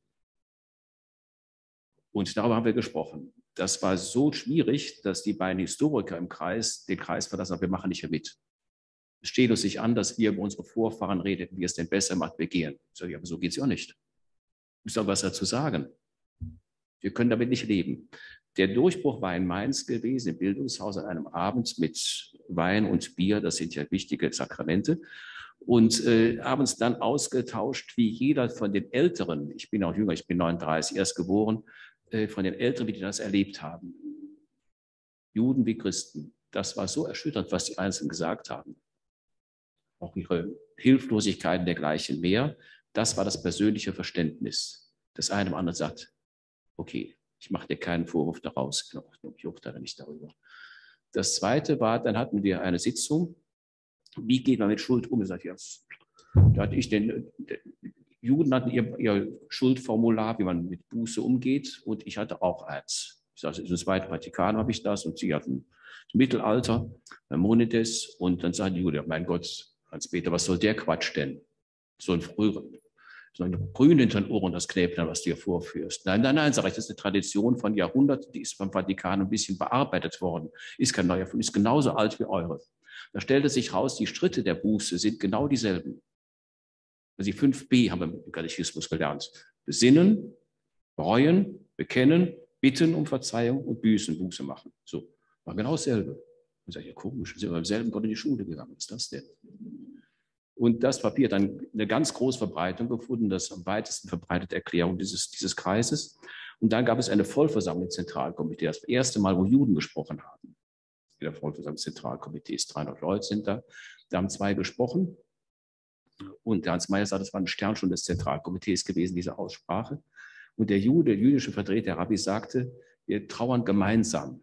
Und darüber haben wir gesprochen. Das war so schwierig, dass die beiden Historiker im Kreis den Kreis verlassen haben, wir machen nicht mehr mit. Es steht uns nicht an, dass wir über unsere Vorfahren reden, wie es denn besser macht, wir gehen. Ich sage, aber so geht es ja nicht. Ich soll was dazu sagen. Wir können damit nicht leben. Der Durchbruch war in Mainz gewesen, im Bildungshaus an einem Abend mit Wein und Bier, das sind ja wichtige Sakramente. Und haben uns dann ausgetauscht, wie jeder von den Älteren, ich bin auch jünger, ich bin 39, erst geboren, von den Älteren, wie die das erlebt haben. Juden wie Christen. Das war so erschütternd, was die Einzelnen gesagt haben. Auch ihre Hilflosigkeiten dergleichen mehr. Das war das persönliche Verständnis. Das eine oder andere sagt, okay, ich mache dir keinen Vorwurf daraus, ich urteile nicht darüber. Das zweite war, dann hatten wir eine Sitzung, wie geht man mit Schuld um? Ich sagte, ja, da hatte ich Juden hatten ihr Schuldformular, wie man mit Buße umgeht, und ich hatte auch eins. Ich sage, im Zweiten Vatikan habe ich das, und sie hatten das Mittelalter, Maimonides, und dann sagen die Juden, mein Gott, Hans-Peter, was soll der Quatsch denn? So ein Grün hinter den Ohren, das Knäblein, was du hier vorführst. Nein, sage ich, das ist eine Tradition von Jahrhunderten, die ist beim Vatikan ein bisschen bearbeitet worden, ist kein neuer, ist genauso alt wie eure. Da stellte sich raus, die Schritte der Buße sind genau dieselben. Also die 5b haben wir im Katechismus gelernt. Besinnen, bereuen, bekennen, bitten um Verzeihung und büßen, Buße machen. So, war genau dasselbe. Ich sage, ja komisch, wir sind beim selben Gott in die Schule gegangen. Was ist das denn? Und das Papier hat dann eine ganz große Verbreitung gefunden, das am weitesten verbreitete Erklärung dieses Kreises. Und dann gab es eine Vollversammlung im Zentralkomitee, das erste Mal, wo Juden gesprochen haben. In der Vollversammlung des Zentralkomitees, 300 Leute sind da. Da haben 2 gesprochen. Und der Hans Meyer sagt, das war eine Sternstunde des Zentralkomitees gewesen, diese Aussprache. Und der jüdische Vertreter, der Rabbi, sagte, wir trauern gemeinsam,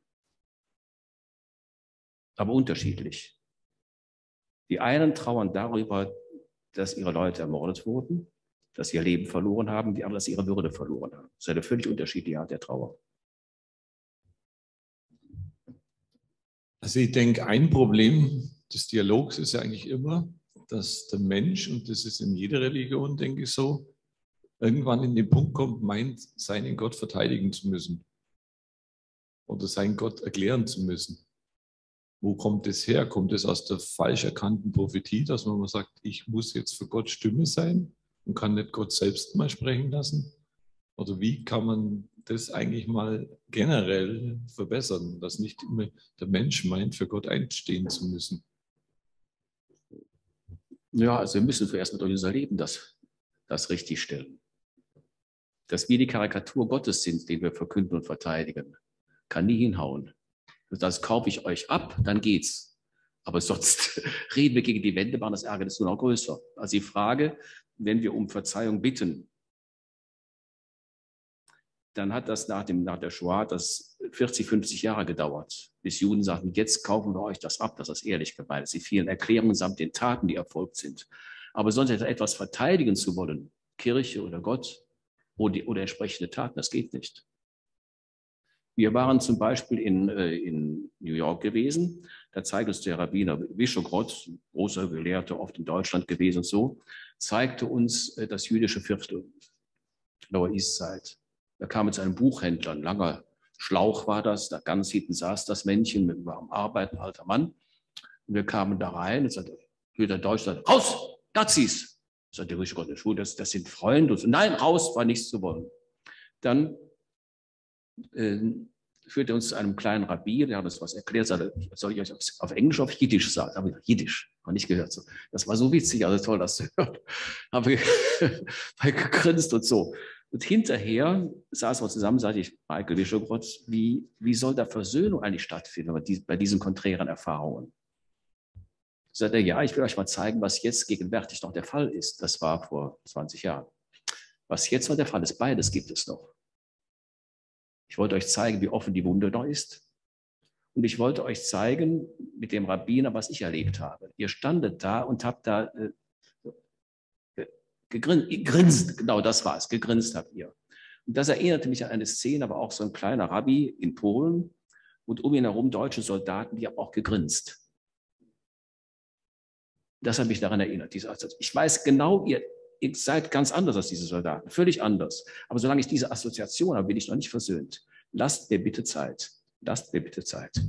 aber unterschiedlich. Die einen trauern darüber, dass ihre Leute ermordet wurden, dass sie ihr Leben verloren haben, die anderen, dass sie ihre Würde verloren haben. Das ist eine völlig unterschiedliche Art der Trauer. Also ich denke, ein Problem des Dialogs ist ja eigentlich immer, dass der Mensch, und das ist in jeder Religion, denke ich so, irgendwann in den Punkt kommt, meint, seinen Gott verteidigen zu müssen oder seinen Gott erklären zu müssen. Wo kommt es her? Kommt es aus der falsch erkannten Prophetie, dass man mal sagt, ich muss jetzt für Gott Stimme sein und kann nicht Gott selbst mal sprechen lassen? Oder wie kann man das eigentlich mal generell verbessern, dass nicht immer der Mensch meint, für Gott einstehen zu müssen? Ja, also wir müssen zuerst mit unser Leben das richtig stellen. Dass wir die Karikatur Gottes sind, den wir verkünden und verteidigen, kann nie hinhauen. Das kaufe ich euch ab, dann geht's. Aber sonst reden wir gegen die Wände, machen das Ärgernis nur noch größer. Also die Frage, wenn wir um Verzeihung bitten, dann hat das nach der Shoah das 40, 50 Jahre gedauert, bis Juden sagten, jetzt kaufen wir euch das ab, dass das ehrlich gemeint ist. Die vielen Erklärungen samt den Taten, die erfolgt sind. Aber sonst etwas verteidigen zu wollen, Kirche oder Gott oder entsprechende Taten, das geht nicht. Wir waren zum Beispiel in New York gewesen. Da zeigt uns der Rabbiner Wischogrod, großer Gelehrter, oft in Deutschland gewesen und so, zeigte uns das jüdische Viertel, Lower East Side. Da kam jetzt ein Buchhändler, ein langer Schlauch war das, da ganz hinten saß das Männchen mit am Arbeiten, alter Mann. Und wir kamen da rein und sagte, der Deutsche sagte, raus, Nazis! Sagte der Wischogrod, das sind Freunde. Und so, nein, raus, war nichts zu wollen. Dann führte uns zu einem kleinen Rabbi, der hat uns was erklärt, sagte, soll ich euch auf Englisch oder auf Jiddisch sagen? Da habe ich gesagt, Jiddisch, habe nicht gehört. So. Das war so witzig, also toll, das zu hören. Habe ich gegrinst und so. Und hinterher saßen wir zusammen, sagte ich, Michael Wischogrod, wie soll da Versöhnung eigentlich stattfinden bei diesen konträren Erfahrungen? Sagte er, ja, ich will euch mal zeigen, was jetzt gegenwärtig noch der Fall ist. Das war vor 20 Jahren. Was jetzt noch der Fall ist, beides gibt es noch. Ich wollte euch zeigen, wie offen die Wunde noch ist. Und ich wollte euch zeigen, mit dem Rabbiner, was ich erlebt habe. Ihr standet da und habt da gegrinst, genau das war es, gegrinst habt ihr. Und das erinnerte mich an eine Szene, aber auch so ein kleiner Rabbi in Polen und um ihn herum deutsche Soldaten, die haben auch gegrinst. Das hat mich daran erinnert. Ich weiß genau, ihr seid ganz anders als diese Soldaten, völlig anders. Aber solange ich diese Assoziation habe, bin ich noch nicht versöhnt. Lasst mir bitte Zeit. Lasst mir bitte Zeit.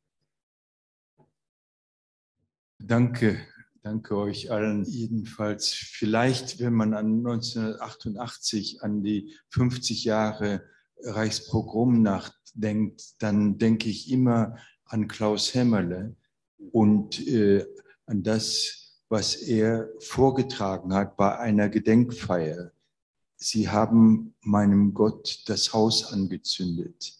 Danke euch allen. Jedenfalls vielleicht, wenn man an 1988, an die 50 Jahre Reichspogromnacht denkt, dann denke ich immer an Klaus Hämmerle und an das, was er vorgetragen hat bei einer Gedenkfeier. Sie haben meinem Gott das Haus angezündet.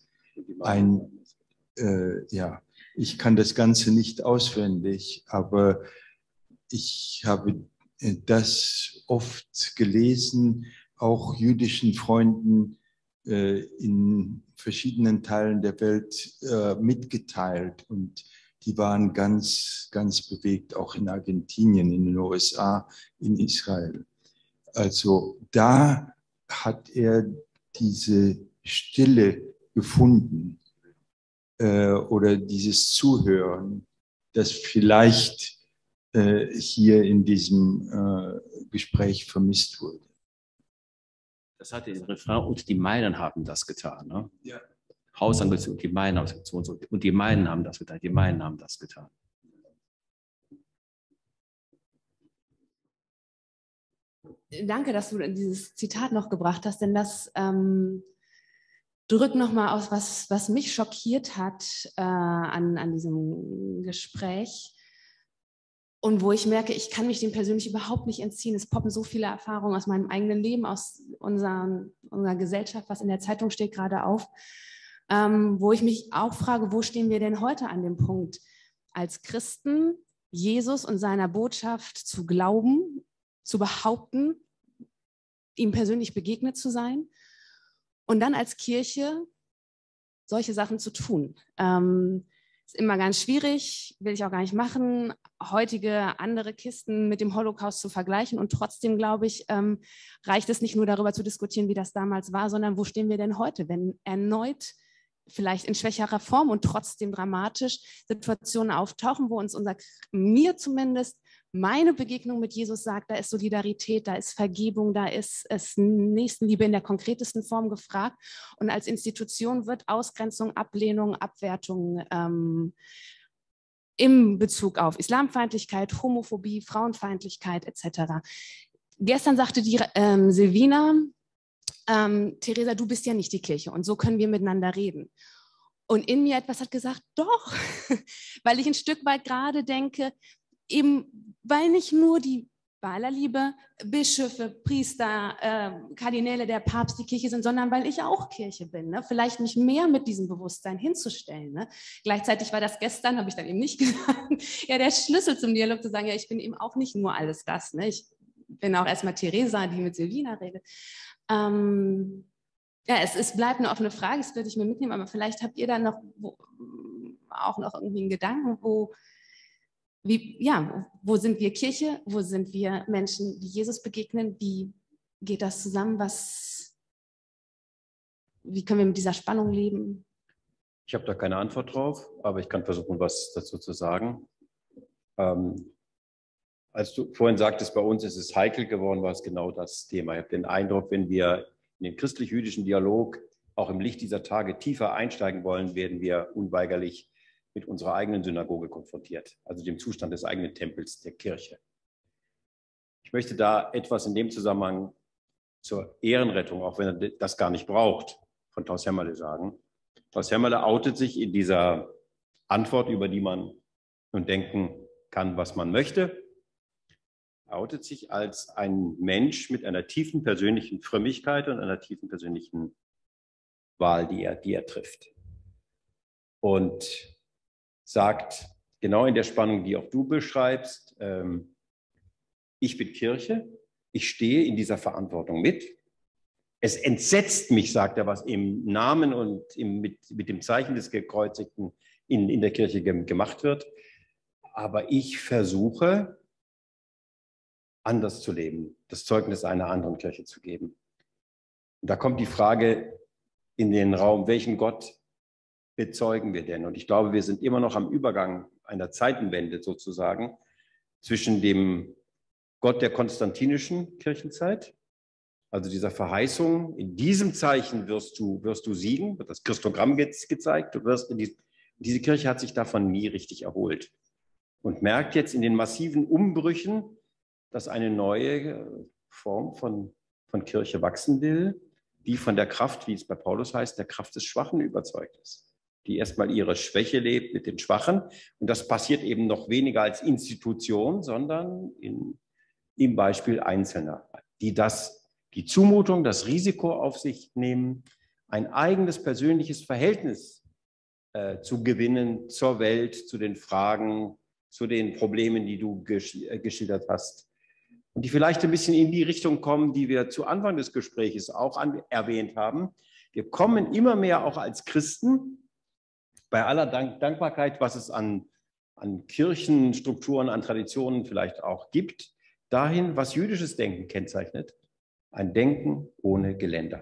Ich kann das Ganze nicht auswendig, aber ich habe das oft gelesen, auch jüdischen Freunden in verschiedenen Teilen der Welt mitgeteilt. Und die waren ganz, ganz bewegt, auch in Argentinien, in den USA, in Israel. Also da hat er diese Stille gefunden oder dieses Zuhören, das vielleicht hier in diesem Gespräch vermisst wurde. Das hatte den Refrain, und die meinen haben das getan. Ne? Ja. Haus angezündet, die meinen haben das getan. Und die meinen haben das getan, die meinen haben das getan. Danke, dass du dieses Zitat noch gebracht hast, denn das drückt nochmal aus, was mich schockiert hat an diesem Gespräch und wo ich merke, ich kann mich dem persönlich überhaupt nicht entziehen. Es poppen so viele Erfahrungen aus meinem eigenen Leben, aus unserer Gesellschaft, was in der Zeitung steht, gerade auf, wo ich mich auch frage, wo stehen wir denn heute an dem Punkt, als Christen Jesus und seiner Botschaft zu glauben, zu behaupten, ihm persönlich begegnet zu sein und dann als Kirche solche Sachen zu tun. Ist immer ganz schwierig, will ich auch gar nicht machen, heutige andere Kisten mit dem Holocaust zu vergleichen. Und trotzdem, glaube ich, reicht es nicht nur darüber zu diskutieren, wie das damals war, sondern wo stehen wir denn heute, wenn erneut, vielleicht in schwächerer Form und trotzdem dramatisch, Situationen auftauchen, wo uns mir zumindest, meine Begegnung mit Jesus sagt, da ist Solidarität, da ist Vergebung, da ist Nächstenliebe in der konkretesten Form gefragt. Und als Institution wird Ausgrenzung, Ablehnung, Abwertung im Bezug auf Islamfeindlichkeit, Homophobie, Frauenfeindlichkeit etc. Gestern sagte die Silvina, Theresa, du bist ja nicht die Kirche und so können wir miteinander reden. Und in mir etwas hat gesagt, doch, weil ich ein Stück weit gerade denke, eben weil nicht nur die bei aller Liebe, Bischöfe, Priester, Kardinäle, der Papst, die Kirche sind, sondern weil ich auch Kirche bin. Ne? Vielleicht mich mehr mit diesem Bewusstsein hinzustellen. Ne? Gleichzeitig war das gestern, habe ich dann eben nicht gesagt, ja, der Schlüssel zum Dialog zu sagen, ja, ich bin eben auch nicht nur alles das. Ne? Ich bin auch erstmal Theresa, die mit Silvina redet. Ja, es bleibt eine offene Frage, das würde ich mir mitnehmen, aber vielleicht habt ihr da noch auch noch irgendwie einen Gedanken, wo sind wir Kirche, wo sind wir Menschen, die Jesus begegnen, wie geht das zusammen, wie können wir mit dieser Spannung leben? Ich habe da keine Antwort drauf, aber ich kann versuchen, was dazu zu sagen. Als du vorhin sagtest, bei uns ist es heikel geworden, war es genau das Thema. Ich habe den Eindruck, wenn wir in den christlich-jüdischen Dialog auch im Licht dieser Tage tiefer einsteigen wollen, werden wir unweigerlich mit unserer eigenen Synagoge konfrontiert, also dem Zustand des eigenen Tempels, der Kirche. Ich möchte da etwas in dem Zusammenhang zur Ehrenrettung, auch wenn er das gar nicht braucht, von Klaus Hämmerle sagen. Klaus Hämmerle outet sich in dieser Antwort, über die man nun denken kann, was man möchte, outet sich als ein Mensch mit einer tiefen persönlichen Frömmigkeit und einer tiefen persönlichen Wahl, die er trifft. Und sagt, genau in der Spannung, die auch du beschreibst, ich bin Kirche, ich stehe in dieser Verantwortung mit. Es entsetzt mich, sagt er, was im Namen und mit dem Zeichen des Gekreuzigten in der Kirche gemacht wird. Aber ich versuche, anders zu leben, das Zeugnis einer anderen Kirche zu geben. Und da kommt die Frage in den Raum, welchen Gott bezeugen wir denn? Und ich glaube, wir sind immer noch am Übergang einer Zeitenwende sozusagen zwischen dem Gott der konstantinischen Kirchenzeit, also dieser Verheißung, in diesem Zeichen wirst du siegen, wird das Christogramm gezeigt, diese Kirche hat sich davon nie richtig erholt und merkt jetzt in den massiven Umbrüchen, dass eine neue Form von Kirche wachsen will, die von der Kraft, wie es bei Paulus heißt, der Kraft des Schwachen überzeugt ist, die erstmal ihre Schwäche lebt mit den Schwachen. Und das passiert eben noch weniger als Institution, sondern im Beispiel Einzelner, die die Zumutung, das Risiko auf sich nehmen, ein eigenes persönliches Verhältnis zu gewinnen zur Welt, zu den Fragen, zu den Problemen, die du geschildert hast. Und die vielleicht ein bisschen in die Richtung kommen, die wir zu Anfang des Gesprächs auch erwähnt haben. Wir kommen immer mehr auch als Christen, bei aller Dankbarkeit, was es an Kirchenstrukturen, an Traditionen vielleicht auch gibt, dahin, was jüdisches Denken kennzeichnet. Ein Denken ohne Geländer.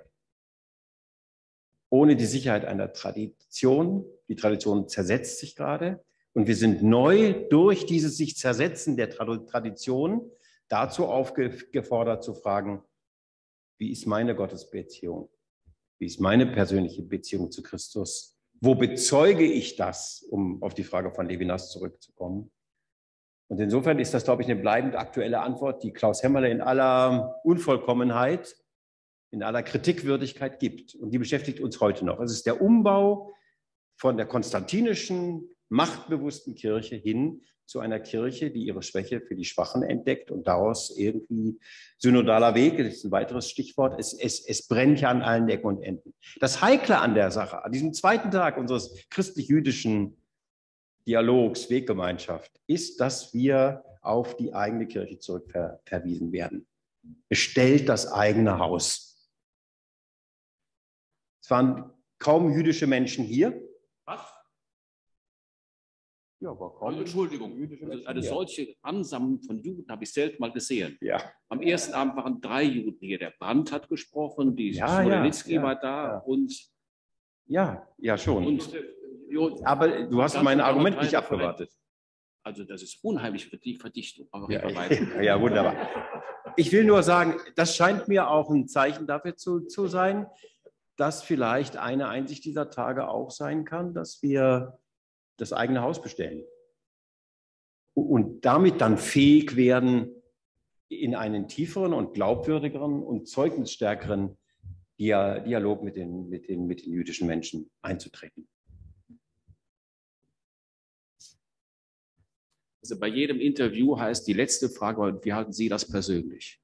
Ohne die Sicherheit einer Tradition. Die Tradition zersetzt sich gerade. Und wir sind neu durch dieses sich Zersetzen der Tradition dazu aufgefordert zu fragen, wie ist meine Gottesbeziehung? Wie ist meine persönliche Beziehung zu Christus? Wo bezeuge ich das, um auf die Frage von Levinas zurückzukommen? Und insofern ist das, glaube ich, eine bleibend aktuelle Antwort, die Klaus Hämmerle in aller Unvollkommenheit, in aller Kritikwürdigkeit gibt. Und die beschäftigt uns heute noch. Es ist der Umbau von der konstantinischen, machtbewussten Kirche hin zu einer Kirche, die ihre Schwäche für die Schwachen entdeckt und daraus irgendwie synodaler Weg, das ist ein weiteres Stichwort, es brennt ja an allen Ecken und Enden. Das Heikle an der Sache, an diesem zweiten Tag unseres christlich-jüdischen Dialogs, Weggemeinschaft, ist, dass wir auf die eigene Kirche zurückverwiesen werden. Bestellt das eigene Haus. Es waren kaum jüdische Menschen hier. Was? Ja, aber kaum. Entschuldigung, eine solche Ansammlung von Juden habe ich selten mal gesehen. Ja. Am ersten Abend waren 3 Juden hier. Der Brandt hat gesprochen, die Smolenitzki war da und... Ja, schon. Und, aber du hast mein Argument nicht abgewartet. Also das ist unheimlich für die Verdichtung. Aber ja, wunderbar. Ich will nur sagen, das scheint mir auch ein Zeichen dafür zu sein, dass vielleicht eine Einsicht dieser Tage auch sein kann, dass wir das eigene Haus bestellen und damit dann fähig werden, in einen tieferen und glaubwürdigeren und zeugnisstärkeren Dialog mit den jüdischen Menschen einzutreten. Also bei jedem Interview heißt die letzte Frage, wie halten Sie das persönlich?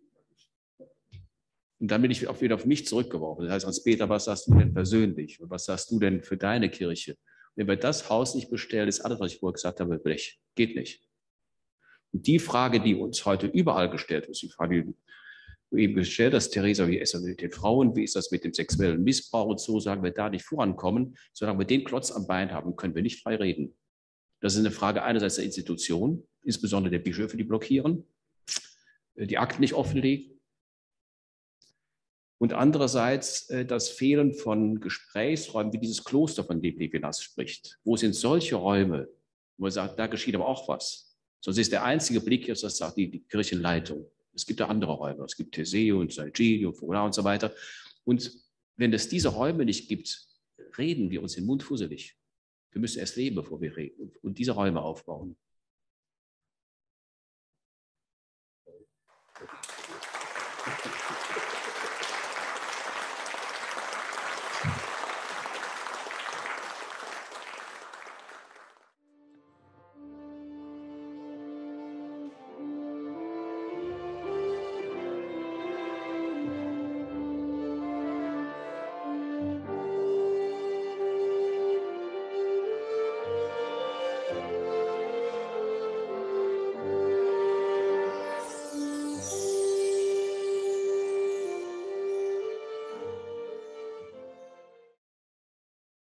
Und dann bin ich auch wieder auf mich zurückgeworfen. Das heißt, Hans-Peter, was sagst du denn persönlich? Und was sagst du denn für deine Kirche? Wenn wir das Haus nicht bestellen, ist alles, was ich vorher gesagt habe, Blech. Geht nicht. Und die Frage, die uns heute überall gestellt ist, die Frage, die du eben gestellt hast, Theresa, wie ist das mit den Frauen, wie ist das mit dem sexuellen Missbrauch und so, sagen wir da nicht vorankommen, solange wir den Klotz am Bein haben, können wir nicht frei reden. Das ist eine Frage einerseits der Institution, insbesondere der Bischöfe, die blockieren, die Akten nicht offenlegen. Und andererseits das Fehlen von Gesprächsräumen, wie dieses Kloster, von dem Levinas spricht. Wo sind solche Räume, wo man sagt, da geschieht aber auch was. Sonst ist der einzige Blick jetzt, das sagt die Kirchenleitung. Es gibt ja andere Räume. Es gibt Teseo und Salgini und Fola und so weiter. Und wenn es diese Räume nicht gibt, reden wir uns den Mund fusselig. Wir müssen erst leben, bevor wir reden und diese Räume aufbauen.